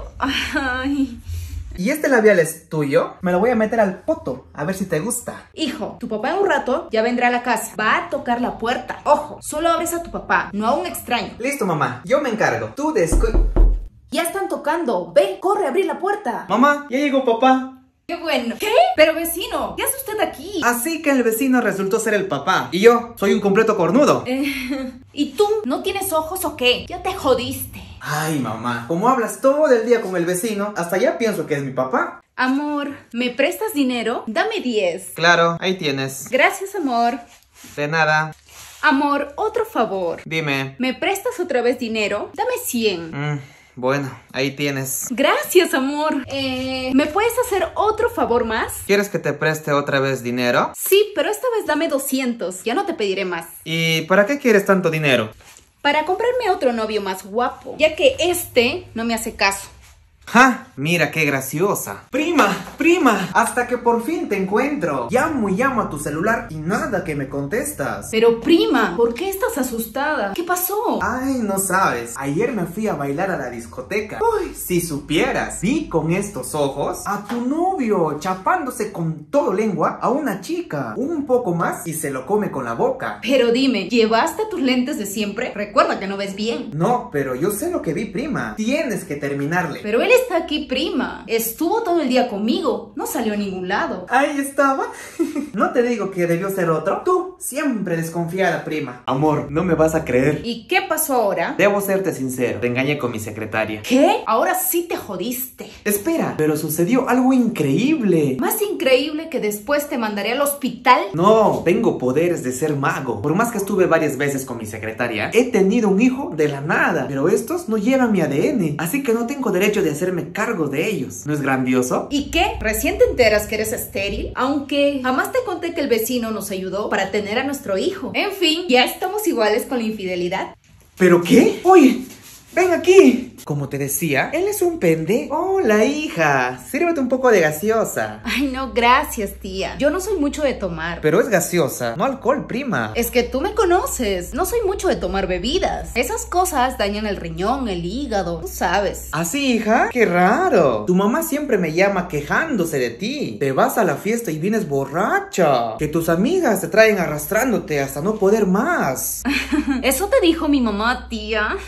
Ay... ¿Y este labial es tuyo? Me lo voy a meter al poto, a ver si te gusta. Hijo, tu papá en un rato ya vendrá a la casa. Va a tocar la puerta. Ojo, solo abres a tu papá, no a un extraño. Listo, mamá, yo me encargo. Tú descu... Ya están tocando. Ven, corre a abrir la puerta. Mamá, ya llegó papá. ¡Qué bueno! ¿Qué? Pero vecino, ¿qué hace usted aquí? Así que el vecino resultó ser el papá. Y yo, soy un completo cornudo. Eh, ¿Y tú? ¿No tienes ojos o qué? Ya te jodiste. Ay, mamá, como hablas todo el día con el vecino, hasta ya pienso que es mi papá. Amor, ¿me prestas dinero? Dame diez. Claro, ahí tienes. Gracias, amor. De nada. Amor, otro favor. Dime. ¿Me prestas otra vez dinero? Dame cien. Mm, bueno, ahí tienes. Gracias, amor. Eh, ¿me puedes hacer otro favor más? ¿Quieres que te preste otra vez dinero? Sí, pero esta vez dame doscientos. Ya no te pediré más. ¿Y para qué quieres tanto dinero? Para comprarme otro novio más guapo, ya que este no me hace caso. ¡Ja! Mira qué graciosa. Prima, prima, hasta que por fin te encuentro. Llamo y llamo a tu celular y nada que me contestas. Pero prima, ¿por qué estás asustada? ¿Qué pasó? Ay, no sabes. Ayer me fui a bailar a la discoteca. Uy, si supieras, vi con estos ojos a tu novio chapándose con todo lengua a una chica. Un poco más y se lo come con la boca. Pero dime, ¿llevaste tus lentes de siempre? Recuerda que no ves bien. No, pero yo sé lo que vi, prima. Tienes que terminarle. Pero él está aquí, prima. Estuvo todo el día conmigo. No salió a ningún lado. Ahí estaba. ¿No te digo que debió ser otro? Tú, siempre desconfiada, prima. Amor, no me vas a creer. ¿Y qué pasó ahora? Debo serte sincero. Te engañé con mi secretaria. ¿Qué? Ahora sí te jodiste. Espera, pero sucedió algo increíble. Más increíble que después te mandaré al hospital. No, tengo poderes de ser mago. Por más que estuve varias veces con mi secretaria, he tenido un hijo de la nada. Pero estos no llevan mi A D N. Así que no tengo derecho de hacerme cargo de ellos. ¿No es grandioso? ¿Y qué? ¿Recién te enteras que eres estéril? Aunque jamás te conté que el vecino nos ayudó para tener a nuestro hijo. En fin, ya estamos iguales con la infidelidad. ¿Pero qué? Oye, ven aquí. Como te decía, él es un pende. Hola, hija. Sírvete un poco de gaseosa. Ay, no, gracias, tía. Yo no soy mucho de tomar. Pero es gaseosa, no alcohol, prima. Es que tú me conoces. No soy mucho de tomar bebidas. Esas cosas dañan el riñón, el hígado. Tú sabes. ¿Ah, sí, hija? ¡Qué raro! Tu mamá siempre me llama quejándose de ti. Te vas a la fiesta y vienes borracha. Que tus amigas te traen arrastrándote hasta no poder más. ¿Eso te dijo mi mamá, tía?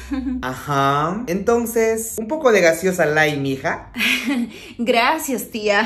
Ajá. Entonces... Entonces, un poco de gaseosa light, mija. Gracias, tía.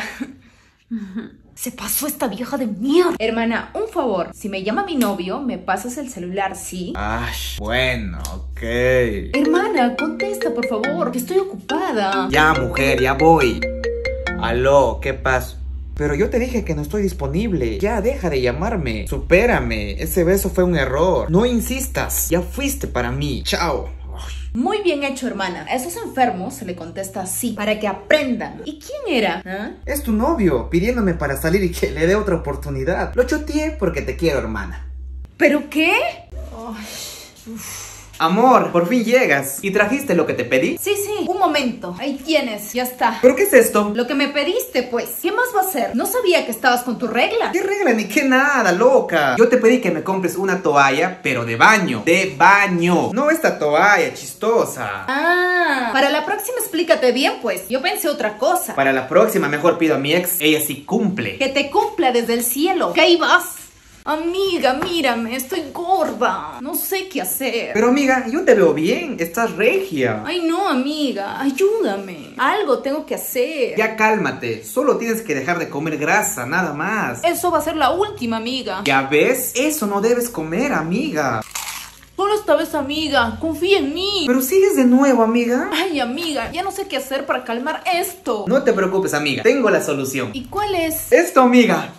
Se pasó esta vieja de mierda. Hermana, un favor. Si me llama mi novio, me pasas el celular, ¿sí? Ah, bueno, ok. Hermana, contesta, por favor, que estoy ocupada. Ya, mujer, ya voy. Aló, ¿qué pasa? Pero yo te dije que no estoy disponible. Ya, deja de llamarme. Supérame. Ese beso fue un error. No insistas. Ya fuiste para mí. Chao. Muy bien hecho, hermana. A esos enfermos se le contesta así, para que aprendan. ¿Y quién era? ¿Ah? Es tu novio, pidiéndome para salir y que le dé otra oportunidad. Lo choteé porque te quiero, hermana. ¿Pero qué? Ay, uf. Amor, por fin llegas. ¿Y trajiste lo que te pedí? Sí, sí, un momento. Ahí tienes, ya está. ¿Pero qué es esto? Lo que me pediste, pues. ¿Qué más va a ser? No sabía que estabas con tu regla. ¿Qué regla ni qué nada, loca? Yo te pedí que me compres una toalla, pero de baño. De baño. No esta toalla chistosa. Ah, para la próxima explícate bien, pues. Yo pensé otra cosa. Para la próxima mejor pido a mi ex. Ella sí cumple. Que te cumpla desde el cielo. Que ahí vas. Amiga, mírame, estoy gorda. No sé qué hacer. Pero amiga, yo te veo bien. Estás regia. Ay, no, amiga, ayúdame. Algo tengo que hacer. Ya cálmate. Solo tienes que dejar de comer grasa, nada más. Eso va a ser la última, amiga. ¿Ya ves? Eso no debes comer, amiga. Solo esta vez, amiga. Confía en mí. Pero sigues de nuevo, amiga. Ay, amiga, ya no sé qué hacer para calmar esto. No te preocupes, amiga. Tengo la solución. ¿Y cuál es? Esto, amiga.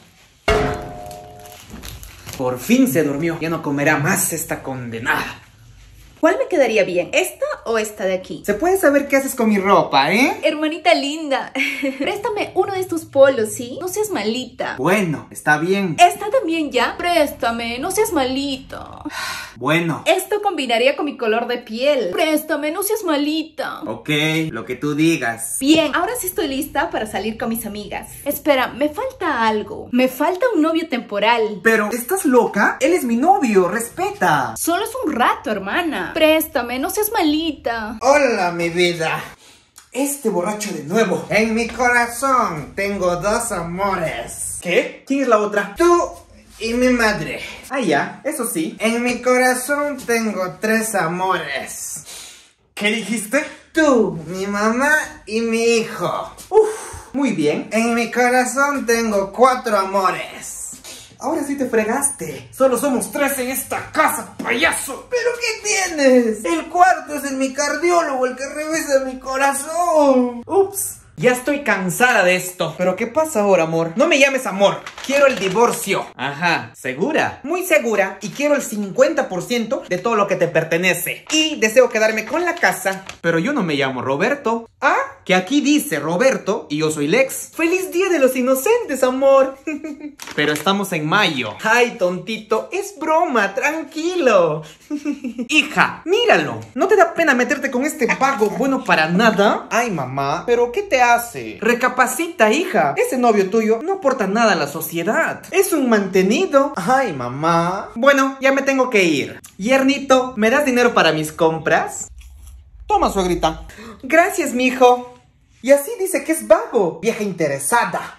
Por fin se durmió. Ya no comerá más esta condenada. ¿Cuál me quedaría bien? ¿Esta o esta de aquí? ¿Se puede saber qué haces con mi ropa, eh? Hermanita linda, préstame uno de estos polos, ¿sí? No seas malita. Bueno, está bien. ¿Esta también ya? Préstame, no seas malita. Bueno. Esto combinaría con mi color de piel. Préstame, no seas malita. Ok, lo que tú digas. Bien, ahora sí estoy lista para salir con mis amigas. Espera, me falta algo. Me falta un novio temporal. Pero, ¿estás loca? Él es mi novio, respeta. Solo es un rato, hermana. Préstame, no seas malita. Hola, mi vida. Este borracho de nuevo. En mi corazón tengo dos amores. ¿Qué? ¿Quién es la otra? Tú y mi madre. Ah, ya, eso sí. En mi corazón tengo tres amores. ¿Qué dijiste? Tú, mi mamá y mi hijo. Uf, muy bien. En mi corazón tengo cuatro amores. Ahora sí te fregaste. Solo somos tres en esta casa, payaso. ¿Pero qué tienes? El cuarto es el mi cardiólogo, el que revisa mi corazón. Ups. Ya estoy cansada de esto. ¿Pero qué pasa ahora, amor? No me llames amor. Quiero el divorcio. Ajá, ¿segura? Muy segura. Y quiero el cincuenta por ciento de todo lo que te pertenece. Y deseo quedarme con la casa. Pero yo no me llamo Roberto. Ah, que aquí dice Roberto y yo soy Lex. ¡Feliz Día de los Inocentes, amor! Pero estamos en mayo. Ay, tontito, es broma, tranquilo. Hija, míralo. ¿No te da pena meterte con este vago bueno para nada? Ay, mamá, ¿pero qué te hace? Recapacita, hija. Ese novio tuyo no aporta nada a la sociedad. Es un mantenido. Ay, mamá. Bueno, ya me tengo que ir. Yernito, ¿me das dinero para mis compras? Toma, suegrita. Gracias, mijo. Y así dice que es vago, vieja interesada.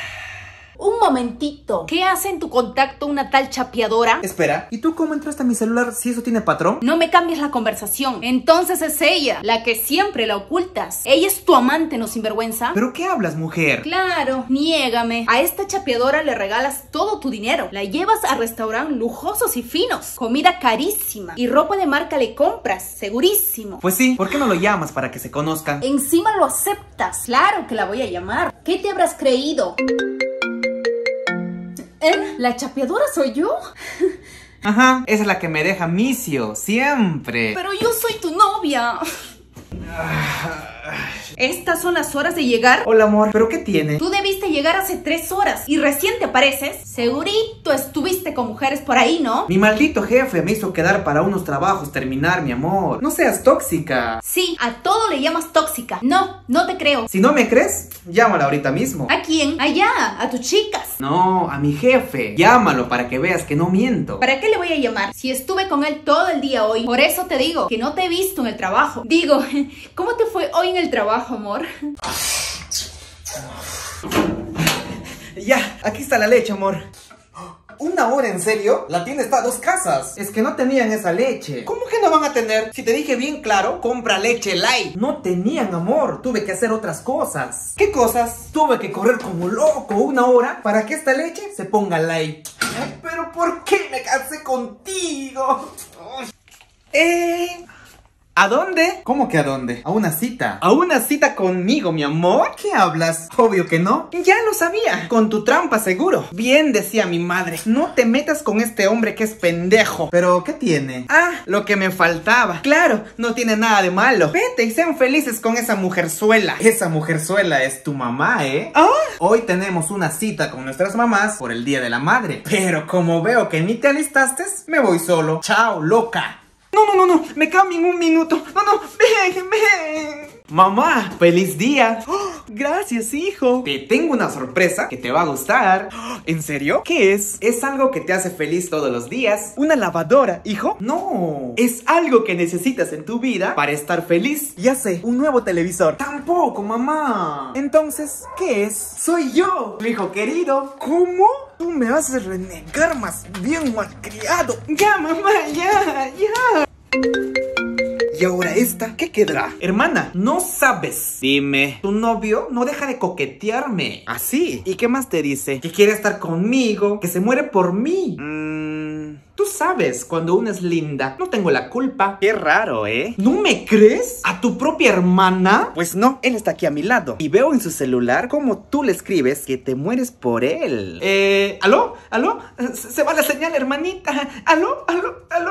Un momentito. ¿Qué hace en tu contacto una tal chapeadora? Espera, ¿y tú cómo entraste a mi celular si eso tiene patrón? No me cambies la conversación. Entonces es ella, la que siempre la ocultas. Ella es tu amante, ¿no, sinvergüenza? ¿Pero qué hablas, mujer? Claro, niégame. A esta chapeadora le regalas todo tu dinero. La llevas a restaurantes lujosos y finos. Comida carísima. Y ropa de marca le compras, segurísimo. Pues sí, ¿por qué no lo llamas para que se conozcan? Encima lo aceptas. Claro que la voy a llamar. ¿Qué te habrás creído? ¿Eh? ¿La chapeadora soy yo? Ajá, esa es la que me deja misio, siempre. Pero yo soy tu novia. ¿Estas son las horas de llegar? Hola, amor, ¿pero qué tiene? Tú debiste llegar hace tres horas y recién te apareces. Segurito estuviste con mujeres por ahí, ¿no? Mi maldito jefe me hizo quedar para unos trabajos terminar, mi amor. No seas tóxica. Sí, a todo le llamas tóxica. No, no te creo. Si no me crees, llámala ahorita mismo. ¿A quién? Allá, a tus chicas. No, a mi jefe. Llámalo para que veas que no miento. ¿Para qué le voy a llamar? Si estuve con él todo el día hoy. Por eso te digo que no te he visto en el trabajo. Digo, ¿cómo te fue hoy en el trabajo, amor? Ya, aquí está la leche, amor. ¿Una hora, en serio? La tienda está a dos casas. Es que no tenían esa leche. ¿Cómo que no van a tener? Si te dije bien claro, compra leche light. No tenían, amor. Tuve que hacer otras cosas. ¿Qué cosas? Tuve que correr como loco una hora para que esta leche se ponga light. ¿Pero por qué me casé contigo? Eh... ¿A dónde? ¿Cómo que a dónde? ¿A una cita? ¿A una cita conmigo, mi amor? ¿Qué hablas? Obvio que no. Ya lo sabía. Con tu trampa seguro. Bien decía mi madre. No te metas con este hombre que es pendejo. ¿Pero qué tiene? Ah, lo que me faltaba. Claro, no tiene nada de malo. Vete y sean felices con esa mujerzuela. Esa mujerzuela es tu mamá, ¿eh? ¿Ah? Hoy tenemos una cita con nuestras mamás por el Día de la Madre. Pero como veo que ni te alistaste, me voy solo. Chao, loca. No, no, no, no, me cambio en un minuto. No, no, ven, ven. Mamá, feliz día. ¡Oh! Gracias, hijo. Te tengo una sorpresa que te va a gustar. ¿En serio? ¿Qué es? Es algo que te hace feliz todos los días. ¿Una lavadora, hijo? No, es algo que necesitas en tu vida para estar feliz. Ya sé, un nuevo televisor. Tampoco, mamá. Entonces, ¿qué es? Soy yo, tu hijo querido. ¿Cómo? Tú me haces renegar más bien malcriado. Ya, mamá, ya, ya. ¿Y ahora esta? ¿Qué quedará? Hermana, no sabes. Dime. Tu novio no deja de coquetearme. ¿Así? ¿Y qué más te dice? Que quiere estar conmigo, que se muere por mí. Mmm... Tú sabes, cuando una es linda, no tengo la culpa. Qué raro, ¿eh? ¿No me crees? ¿A tu propia hermana? Pues no, él está aquí a mi lado. Y veo en su celular cómo tú le escribes que te mueres por él. Eh, ¿aló? ¿Aló? Se va la señal, hermanita. ¿Aló? ¿Aló? ¿Aló?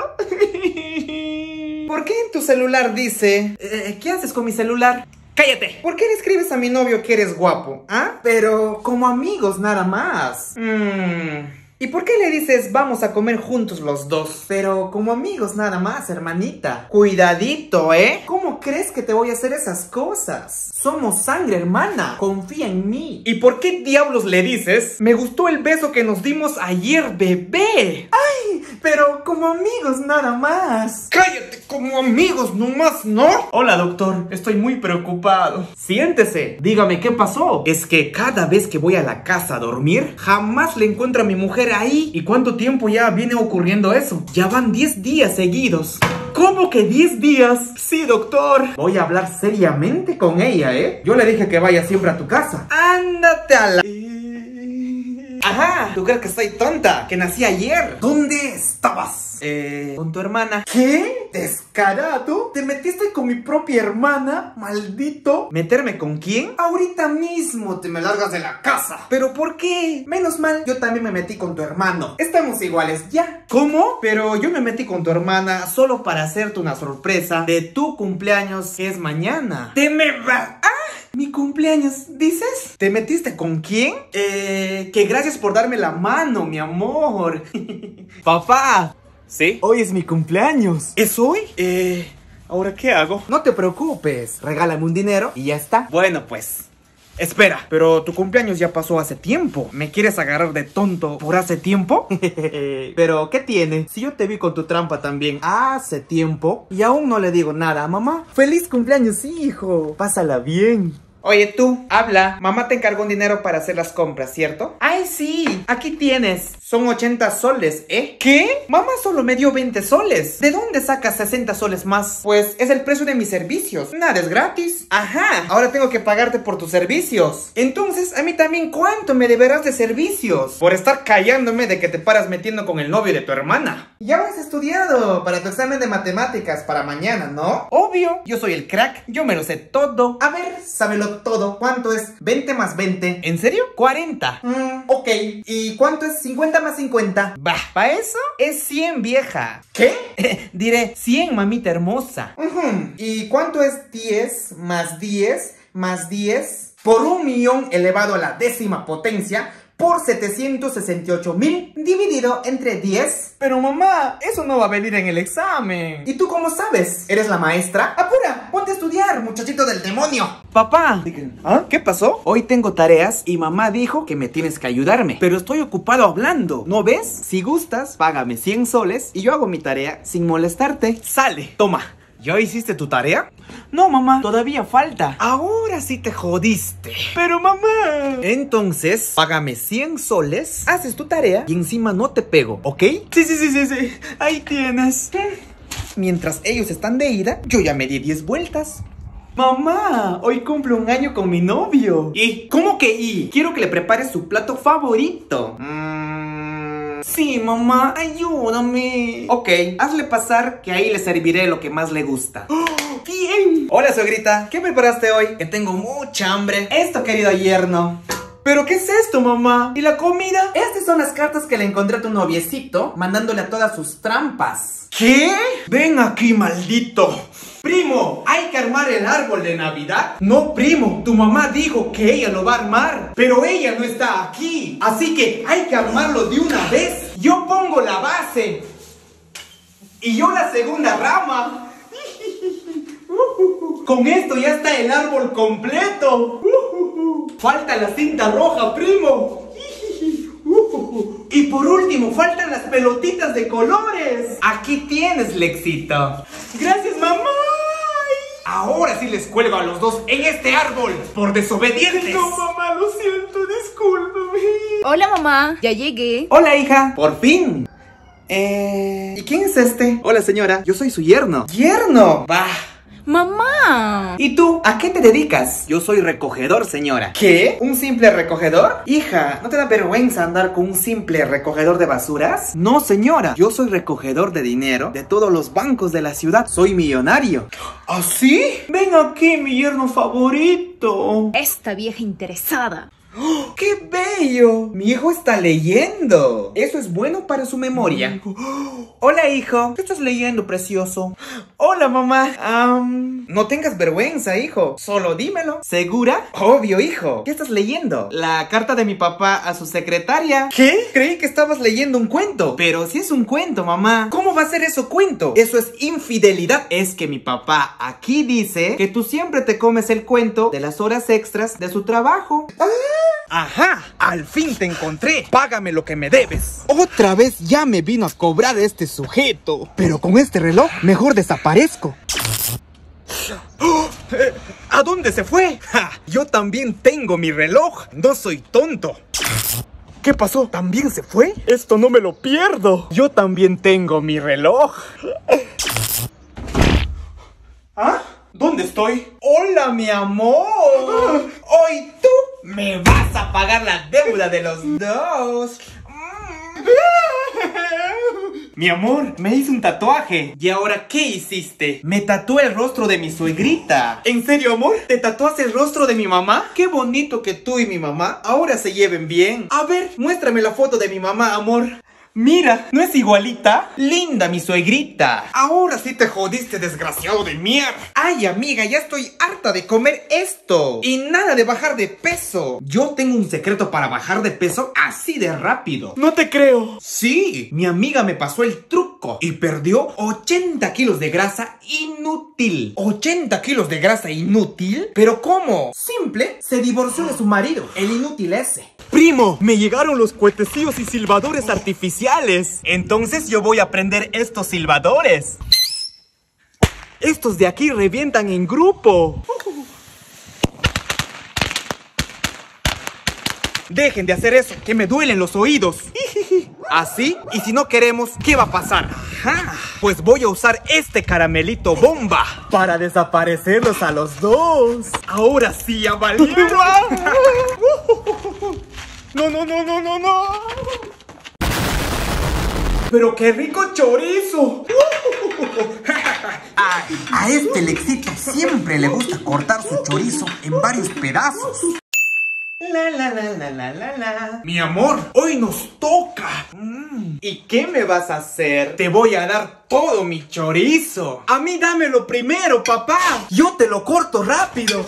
¿Por qué en tu celular dice? Eh, ¿Qué haces con mi celular? ¡Cállate! ¿Por qué le escribes a mi novio que eres guapo? ¿Ah? Pero como amigos nada más. Mmm... ¿Y por qué le dices vamos a comer juntos los dos? Pero como amigos nada más, hermanita. Cuidadito, ¿eh? ¿Cómo crees que te voy a hacer esas cosas? Somos sangre, hermana. Confía en mí. ¿Y por qué diablos le dices? Me gustó el beso que nos dimos ayer, bebé. ¡Ay! Pero como amigos nada más. ¡Cállate! Como amigos nomás, ¿no? Hola, doctor. Estoy muy preocupado. Siéntese. Dígame qué pasó. Es que cada vez que voy a la casa a dormir, jamás le encuentro a mi mujer ahí. ¿Y cuánto tiempo ya viene ocurriendo eso? Ya van diez días seguidos. ¿Cómo que diez días? Sí, doctor. Voy a hablar seriamente con ella, ¿eh? Yo le dije que vaya siempre a tu casa. Ándate a la... Ajá, ¿tú crees que estoy tonta? Que nací ayer. ¿Dónde estabas? Eh... Con tu hermana. ¿Qué? ¿Descarado? ¿Te metiste con mi propia hermana? Maldito. ¿Meterme con quién? Ahorita mismo te me largas de la casa. ¿Pero por qué? Menos mal, yo también me metí con tu hermano. Estamos iguales ya. ¿Cómo? Pero yo me metí con tu hermana solo para hacerte una sorpresa de tu cumpleaños, que es mañana. ¿Te me va? ¡Ah! ¿Mi cumpleaños, dices? ¿Te metiste con quién? Eh, que gracias por darme la mano, mi amor. Papá. ¿Sí? Hoy es mi cumpleaños. ¿Es hoy? Eh, ¿ahora qué hago? No te preocupes, regálame un dinero y ya está. Bueno, pues, espera, pero tu cumpleaños ya pasó hace tiempo. ¿Me quieres agarrar de tonto por hace tiempo? Pero, ¿qué tiene? Si yo te vi con tu trampa también hace tiempo y aún no le digo nada a mamá. ¡Feliz cumpleaños, hijo! Pásala bien. Oye, tú, habla. Mamá te encargó un dinero para hacer las compras, ¿cierto? ¡Ay, sí! Aquí tienes. Son ochenta soles, ¿eh? ¿Qué? Mamá solo me dio veinte soles. ¿De dónde sacas sesenta soles más? Pues es el precio de mis servicios. Nada es gratis. Ajá, ahora tengo que pagarte por tus servicios. Entonces, a mí también, ¿cuánto me deberás de servicios? Por estar callándome de que te paras metiendo con el novio de tu hermana. Ya has estudiado para tu examen de matemáticas para mañana, ¿no? Obvio, yo soy el crack, yo me lo sé todo. A ver, sábelo todo. ¿Cuánto es veinte más veinte? ¿En serio? cuarenta. Mm, ok. ¿Y cuánto es cincuenta más cincuenta? Bah, ¿para eso? Es cien, vieja. ¿Qué? Diré cien, mamita hermosa. Uh-huh. ¿Y cuánto es diez más diez más diez por un millón elevado a la décima potencia por setecientos sesenta y ocho mil dividido entre diez? Pero mamá, eso no va a venir en el examen. ¿Y tú cómo sabes? ¿Eres la maestra? ¡Apura! ¡Ponte a estudiar, muchachito del demonio! Papá, ¿ah? ¿Qué pasó? Hoy tengo tareas y mamá dijo que me tienes que ayudarme, pero estoy ocupado hablando, ¿no ves? Si gustas, págame cien soles y yo hago mi tarea sin molestarte. Sale, toma. ¿Ya hiciste tu tarea? No, mamá, todavía falta. Ahora sí te jodiste. Pero mamá... Entonces, págame cien soles, haces tu tarea y encima no te pego, ¿ok? Sí, sí, sí, sí, sí. Ahí tienes. Mientras ellos están de ida, yo ya me di diez vueltas. Mamá, hoy cumplo un año con mi novio. ¿Y? ¿Cómo que y? Quiero que le prepares su plato favorito. Mmm... Sí, mamá, ayúdame. Ok, hazle pasar que ahí le serviré lo que más le gusta. ¡Oh, bien! Hola, suegrita, ¿qué preparaste hoy? Que tengo mucha hambre. Esto, querido yerno. ¿Pero qué es esto, mamá? ¿Y la comida? Estas son las cartas que le encontré a tu noviecito, mandándole a todas sus trampas. ¿Qué? Ven aquí, maldito. Primo, ¿hay que armar el árbol de Navidad? No, primo, tu mamá dijo que ella lo va a armar, pero ella no está aquí. Así que hay que armarlo de una vez. Yo pongo la base Y yo la segunda rama. Con esto ya está el árbol completo. Falta la cinta roja, primo. Y por último, faltan las pelotitas de colores. Aquí tienes, Lexito. Gracias, mamá. Ahora sí les cuelgo a los dos en este árbol por desobedientes. No, mamá, lo siento, discúlpame. Hola, mamá. Ya llegué. Hola, hija. Por fin. Eh... ¿Y quién es este? Hola señora, yo soy su yerno. ¡Yerno! Bah. Mamá. ¿Y tú? ¿A qué te dedicas? Yo soy recogedor, señora. ¿Qué? ¿Un simple recogedor? Hija, ¿no te da vergüenza andar con un simple recogedor de basuras? No, señora, yo soy recogedor de dinero de todos los bancos de la ciudad. Soy millonario. ¿Ah, sí? Ven aquí, mi yerno favorito. Esta vieja interesada. ¡Oh, ¡qué bello! Mi hijo está leyendo. Eso es bueno para su memoria. Hola, hijo. ¿Qué estás leyendo, precioso? Hola, mamá. Um, no tengas vergüenza, hijo. Solo dímelo. ¿Segura? Obvio, hijo. ¿Qué estás leyendo? La carta de mi papá a su secretaria. ¿Qué? Creí que estabas leyendo un cuento. Pero si es un cuento, mamá. ¿Cómo va a ser eso cuento? Eso es infidelidad. Es que mi papá aquí dice que tú siempre te comes el cuento de las horas extras de su trabajo. ¡Ah! Ajá, al fin te encontré. Págame lo que me debes. Otra vez ya me vino a cobrar este sujeto. Pero con este reloj mejor desaparezco. ¡Oh! Eh, ¿A dónde se fue? ¡Ja! Yo también tengo mi reloj. No soy tonto. ¿Qué pasó? ¿También se fue? Esto no me lo pierdo. Yo también tengo mi reloj. ¿Ah? ¿Dónde estoy? ¡Hola, mi amor! Hoy tú me vas a pagar la deuda de los dos. Mi amor, me hice un tatuaje. ¿Y ahora qué hiciste? Me tatué el rostro de mi suegrita. ¿En serio, amor? ¿Te tatuaste el rostro de mi mamá? Qué bonito que tú y mi mamá ahora se lleven bien. A ver, muéstrame la foto de mi mamá, amor. Mira, ¿no es igualita? Linda, mi suegrita. Ahora sí te jodiste, desgraciado de mierda. Ay, amiga, ya estoy harta de comer esto. Y nada de bajar de peso. Yo tengo un secreto para bajar de peso así de rápido. No te creo. Sí, mi amiga me pasó el truco y perdió ochenta kilos de grasa inútil. ¿ochenta kilos de grasa inútil? ¿Pero cómo? Simple, se divorció de su marido, el inútil ese. Primo, me llegaron los cuetecillos y silbadores artificiales. Entonces yo voy a prender estos silbadores. Estos de aquí revientan en grupo. Dejen de hacer eso, que me duelen los oídos. Así, y si no queremos, ¿qué va a pasar? Ajá. Pues voy a usar este caramelito bomba para desaparecerlos a los dos. Ahora sí, ya valió. No, no, no, no, no, no. ¡Pero qué rico chorizo! A, a este Lexito siempre le gusta cortar su chorizo en varios pedazos. La la la la la la la. Mi amor, hoy nos toca. Mm. ¿Y qué me vas a hacer? Te voy a dar todo mi chorizo. A mí dámelo primero, papá. Yo te lo corto rápido.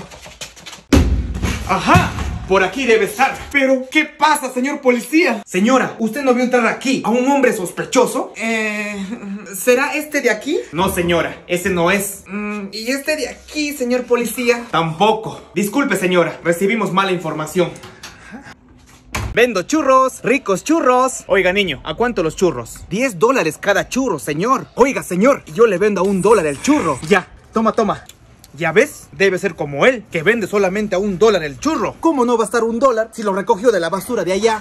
Ajá. Por aquí debe estar. Pero, ¿qué pasa, señor policía? Señora, ¿usted no vio entrar aquí a un hombre sospechoso? Eh... ¿Será este de aquí? No, señora, ese no es. Mm, ¿Y este de aquí, señor policía? Tampoco. Disculpe, señora, recibimos mala información. Vendo churros, ricos churros. Oiga, niño, ¿a cuánto los churros? diez dólares cada churro, señor. Oiga, señor, yo le vendo a un dólar el churro. Ya, toma, toma. ¿Ya ves? Debe ser como él, que vende solamente a un dólar el churro. ¿Cómo no va a estar un dólar si lo recogió de la basura de allá?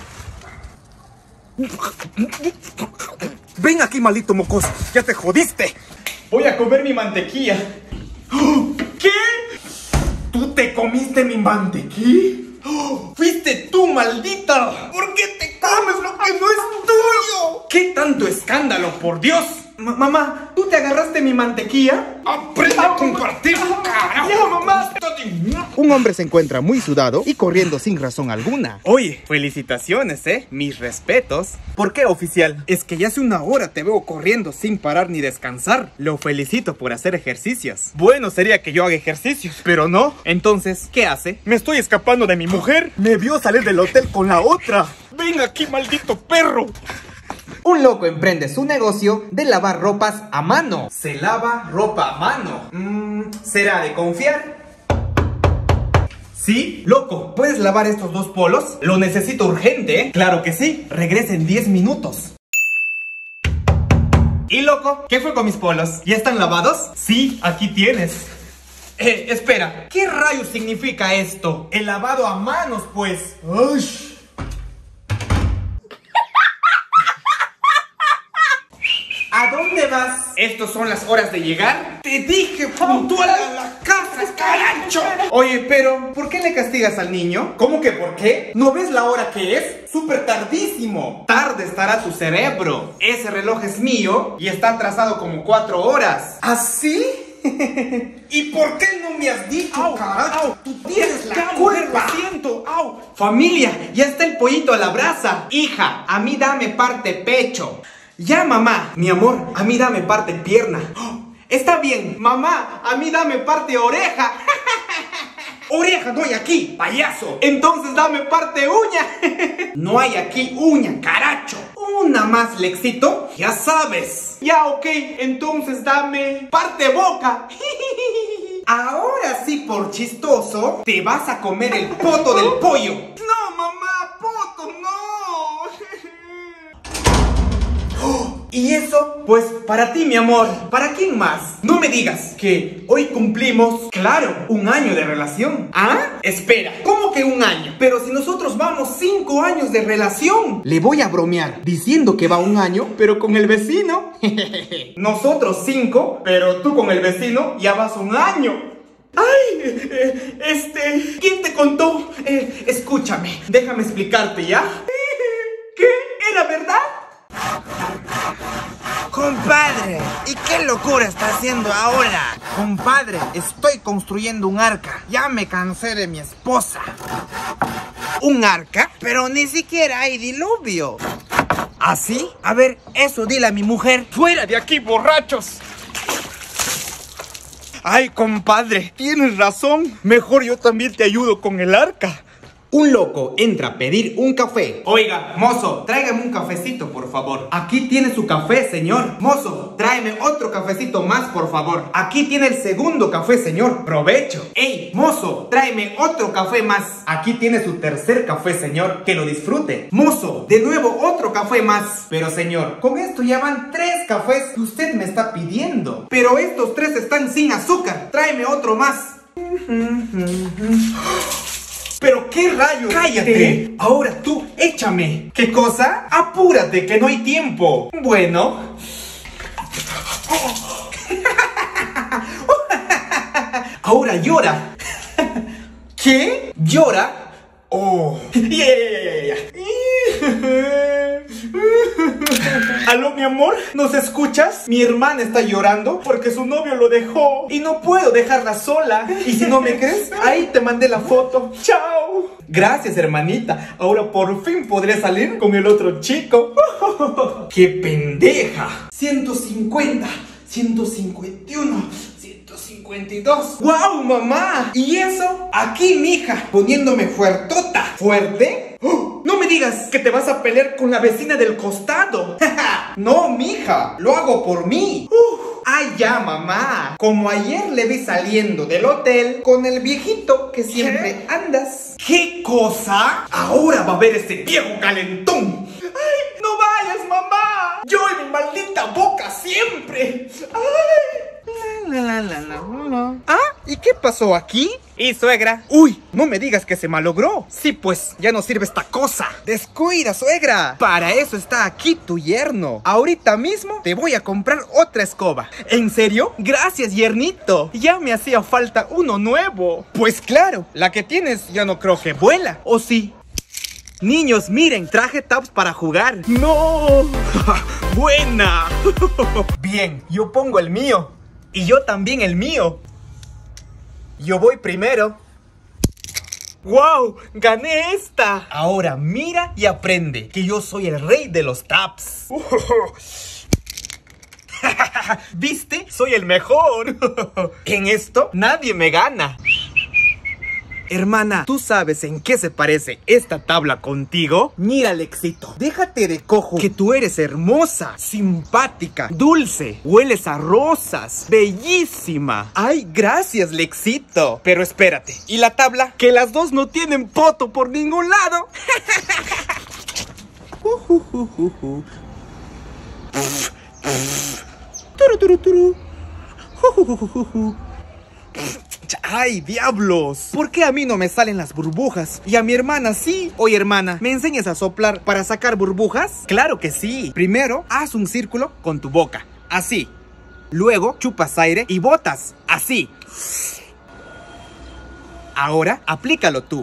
Ven aquí, maldito mocoso. ¡Ya te jodiste! Voy a comer mi mantequilla. ¿Qué? ¿Tú te comiste mi mantequilla? ¡Fuiste tú, maldita! ¿Por qué te comes lo que no es tuyo? ¿Qué tanto escándalo, por Dios? M mamá, ¿tú te agarraste mi mantequilla? ¡Aprende a compartir, carajo! ¡Ya, mamá! Un hombre se encuentra muy sudado y corriendo sin razón alguna. Oye, felicitaciones, ¿eh? Mis respetos. ¿Por qué, oficial? Es que ya hace una hora te veo corriendo sin parar ni descansar. Lo felicito por hacer ejercicios. Bueno, sería que yo haga ejercicios, pero no. Entonces, ¿qué hace? Me estoy escapando de mi mujer. Me vio salir del hotel con la otra. Ven aquí, maldito perro. Un loco emprende su negocio de lavar ropas a mano. Se lava ropa a mano. Mm, ¿será de confiar? ¿Sí? Loco, ¿puedes lavar estos dos polos? Lo necesito urgente, ¿eh? Claro que sí. Regresa en diez minutos. ¿Y loco? ¿Qué fue con mis polos? ¿Ya están lavados? Sí, aquí tienes. Eh, espera. ¿Qué rayos significa esto? El lavado a manos, pues. Uy. ¿A dónde vas? ¿Estos son las horas de llegar? Te dije puntual a la casa, caracho. Oye, pero ¿por qué le castigas al niño? ¿Cómo que por qué? ¿No ves la hora que es? ¡Súper tardísimo! Tarde estará tu cerebro. Ese reloj es mío y está atrasado como cuatro horas. ¿Así? ¿Y por qué no me has dicho, au, carajo? Au, Tú tienes la ya, culpa. Mujer, lo siento, au. Familia, ya está el pollito a la brasa. Hija, a mí dame parte pecho. Ya, mamá. Mi amor, a mí dame parte pierna. Oh, está bien, mamá, a mí dame parte oreja. Oreja no hay aquí, payaso. Entonces dame parte uña. No hay aquí uña, caracho. Una más, Lexito. Ya sabes. Ya, ok, entonces dame parte boca. Ahora sí, por chistoso, te vas a comer el poto del pollo. No, mamá, poto, no. ¿Y eso? Pues para ti, mi amor. ¿Para quién más? No me digas que hoy cumplimos, claro, un año de relación. ¿Ah? Espera, ¿cómo que un año? Pero si nosotros vamos cinco años de relación. Le voy a bromear diciendo que va un año, pero con el vecino. Nosotros cinco, pero tú con el vecino ya vas un año. Ay, eh, este, ¿quién te contó? Eh, escúchame, déjame explicarte, ¿ya? ¿Qué? ¿Era verdad? Compadre, ¿y qué locura está haciendo ahora? Compadre, estoy construyendo un arca. Ya me cansé de mi esposa. ¿Un arca? Pero ni siquiera hay diluvio. ¿Así? A ver, eso dile a mi mujer. ¡Fuera de aquí, borrachos! Ay, compadre, tienes razón. Mejor yo también te ayudo con el arca. Un loco entra a pedir un café. Oiga, mozo, tráigame un cafecito, por favor. Aquí tiene su café, señor. Mozo, tráeme otro cafecito más, por favor. Aquí tiene el segundo café, señor. Provecho. Ey, mozo, tráeme otro café más. Aquí tiene su tercer café, señor. Que lo disfrute. Mozo, de nuevo otro café más. Pero, señor, con esto ya van tres cafés que usted me está pidiendo. Pero estos tres están sin azúcar. Tráeme otro más. ¿Pero qué rayos? ¡Cállate! Ahora tú, échame. ¿Qué cosa? ¡Apúrate, que no hay tiempo! Bueno. Ahora llora. ¿Qué? ¿Llora? Oh. Yeah, yeah, yeah, yeah. ¿Aló, mi amor? ¿Nos escuchas? Mi hermana está llorando porque su novio lo dejó y no puedo dejarla sola. Y si no me crees, ahí te mandé la foto. ¡Chao! Gracias, hermanita. Ahora por fin podré salir con el otro chico. ¡Qué pendeja! ciento cincuenta, ciento cincuenta y uno, ciento cincuenta y dos. ¡Wow, mamá! ¿Y eso? Aquí, mija, poniéndome fuertota. ¿Fuerte? ¡Oh! No me digas que te vas a pelear con la vecina del costado. No, mija, lo hago por mí. Uh, ay, ya, mamá. Como ayer le vi saliendo del hotel con el viejito que siempre ¿Qué? andas. ¿Qué cosa? Ahora va a ver ese viejo calentón. Ay, no vayas, mamá. Yo en mi maldita boca siempre. Ay. La, la, la, la, la. ¿Ah? ¿Y qué pasó aquí? ¿Y suegra? Uy, no me digas que se malogró. Sí, pues, ya no sirve esta cosa. Descuida, suegra. Para eso está aquí tu yerno. Ahorita mismo te voy a comprar otra escoba. ¿En serio? Gracias, yernito. Ya me hacía falta uno nuevo. Pues claro, la que tienes ya no creo que vuela. ¿O sí? Niños, miren, traje tabs para jugar. ¡No! ¡Buena! Bien, yo pongo el mío. Y yo también el mío. Yo voy primero. ¡Wow! ¡Gané esta! Ahora mira y aprende que yo soy el rey de los taps. ¿Viste? Soy el mejor. En esto nadie me gana. Hermana, ¿tú sabes en qué se parece esta tabla contigo? Mira, Lexito, déjate de cojo. Que tú eres hermosa, simpática, dulce, hueles a rosas, bellísima. Ay, gracias, Lexito. Pero espérate, ¿y la tabla? Que las dos no tienen poto por ningún lado. uh, uh, uh, uh, uh. Turu, turu, turu. Uh, uh, uh, uh, uh. ¡Ay, diablos! ¿Por qué a mí no me salen las burbujas? Y a mi hermana sí. Oye, hermana, ¿me enseñas a soplar para sacar burbujas? Claro que sí. Primero, haz un círculo con tu boca. Así. Luego, chupas aire y botas. Así. Ahora, aplícalo tú.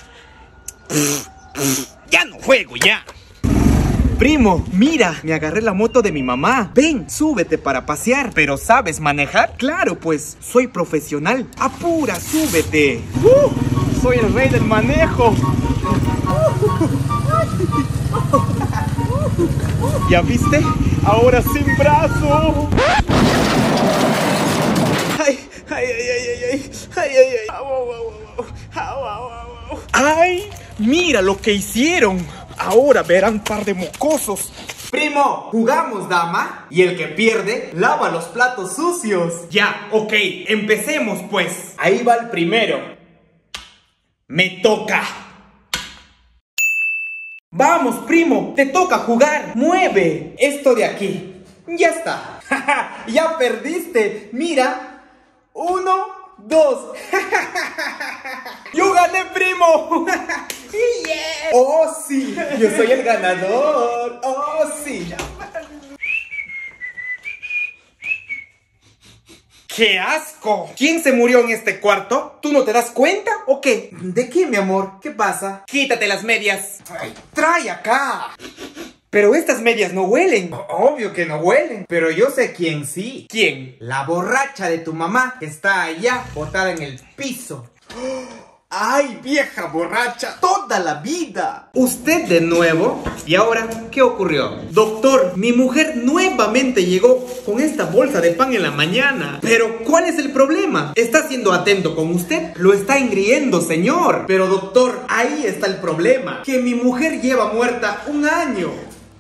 ¡Ya no juego, ya! Primo, mira, me agarré la moto de mi mamá. Ven, súbete para pasear. ¿Pero sabes manejar? Claro, pues, soy profesional. Apura, súbete. Uh, soy el rey del manejo. ¿Ya viste? Ahora sin brazo. Ay, ay, ay, ay, ay, ay, ay, ay, ay. Au, au, au, au. Au, au, au. Ay, mira lo que hicieron. Ahora verán par de mocosos. Primo, jugamos, dama. Y el que pierde, lava los platos sucios. Ya, ok, empecemos pues. Ahí va el primero. Me toca. Vamos, primo, te toca jugar. Mueve esto de aquí. Ya está. Ya perdiste. Mira. Uno, dos. Yo gané, primo. Yeah. Oh, sí, yo soy el ganador. Oh, sí. ¡Qué asco! ¿Quién se murió en este cuarto? ¿Tú no te das cuenta o qué? ¿De qué, mi amor? ¿Qué pasa? Quítate las medias. Ay, trae acá. Pero estas medias no huelen. Obvio que no huelen, pero yo sé quién sí. ¿Quién? La borracha de tu mamá que está allá botada en el piso. ¡Ay, vieja borracha! ¡Toda la vida! ¿Usted de nuevo? ¿Y ahora qué ocurrió? Doctor, mi mujer nuevamente llegó con esta bolsa de pan en la mañana. Pero, ¿cuál es el problema? ¿Está siendo atento con usted? Lo está engriendo, señor. Pero, doctor, ahí está el problema. Que mi mujer lleva muerta un año.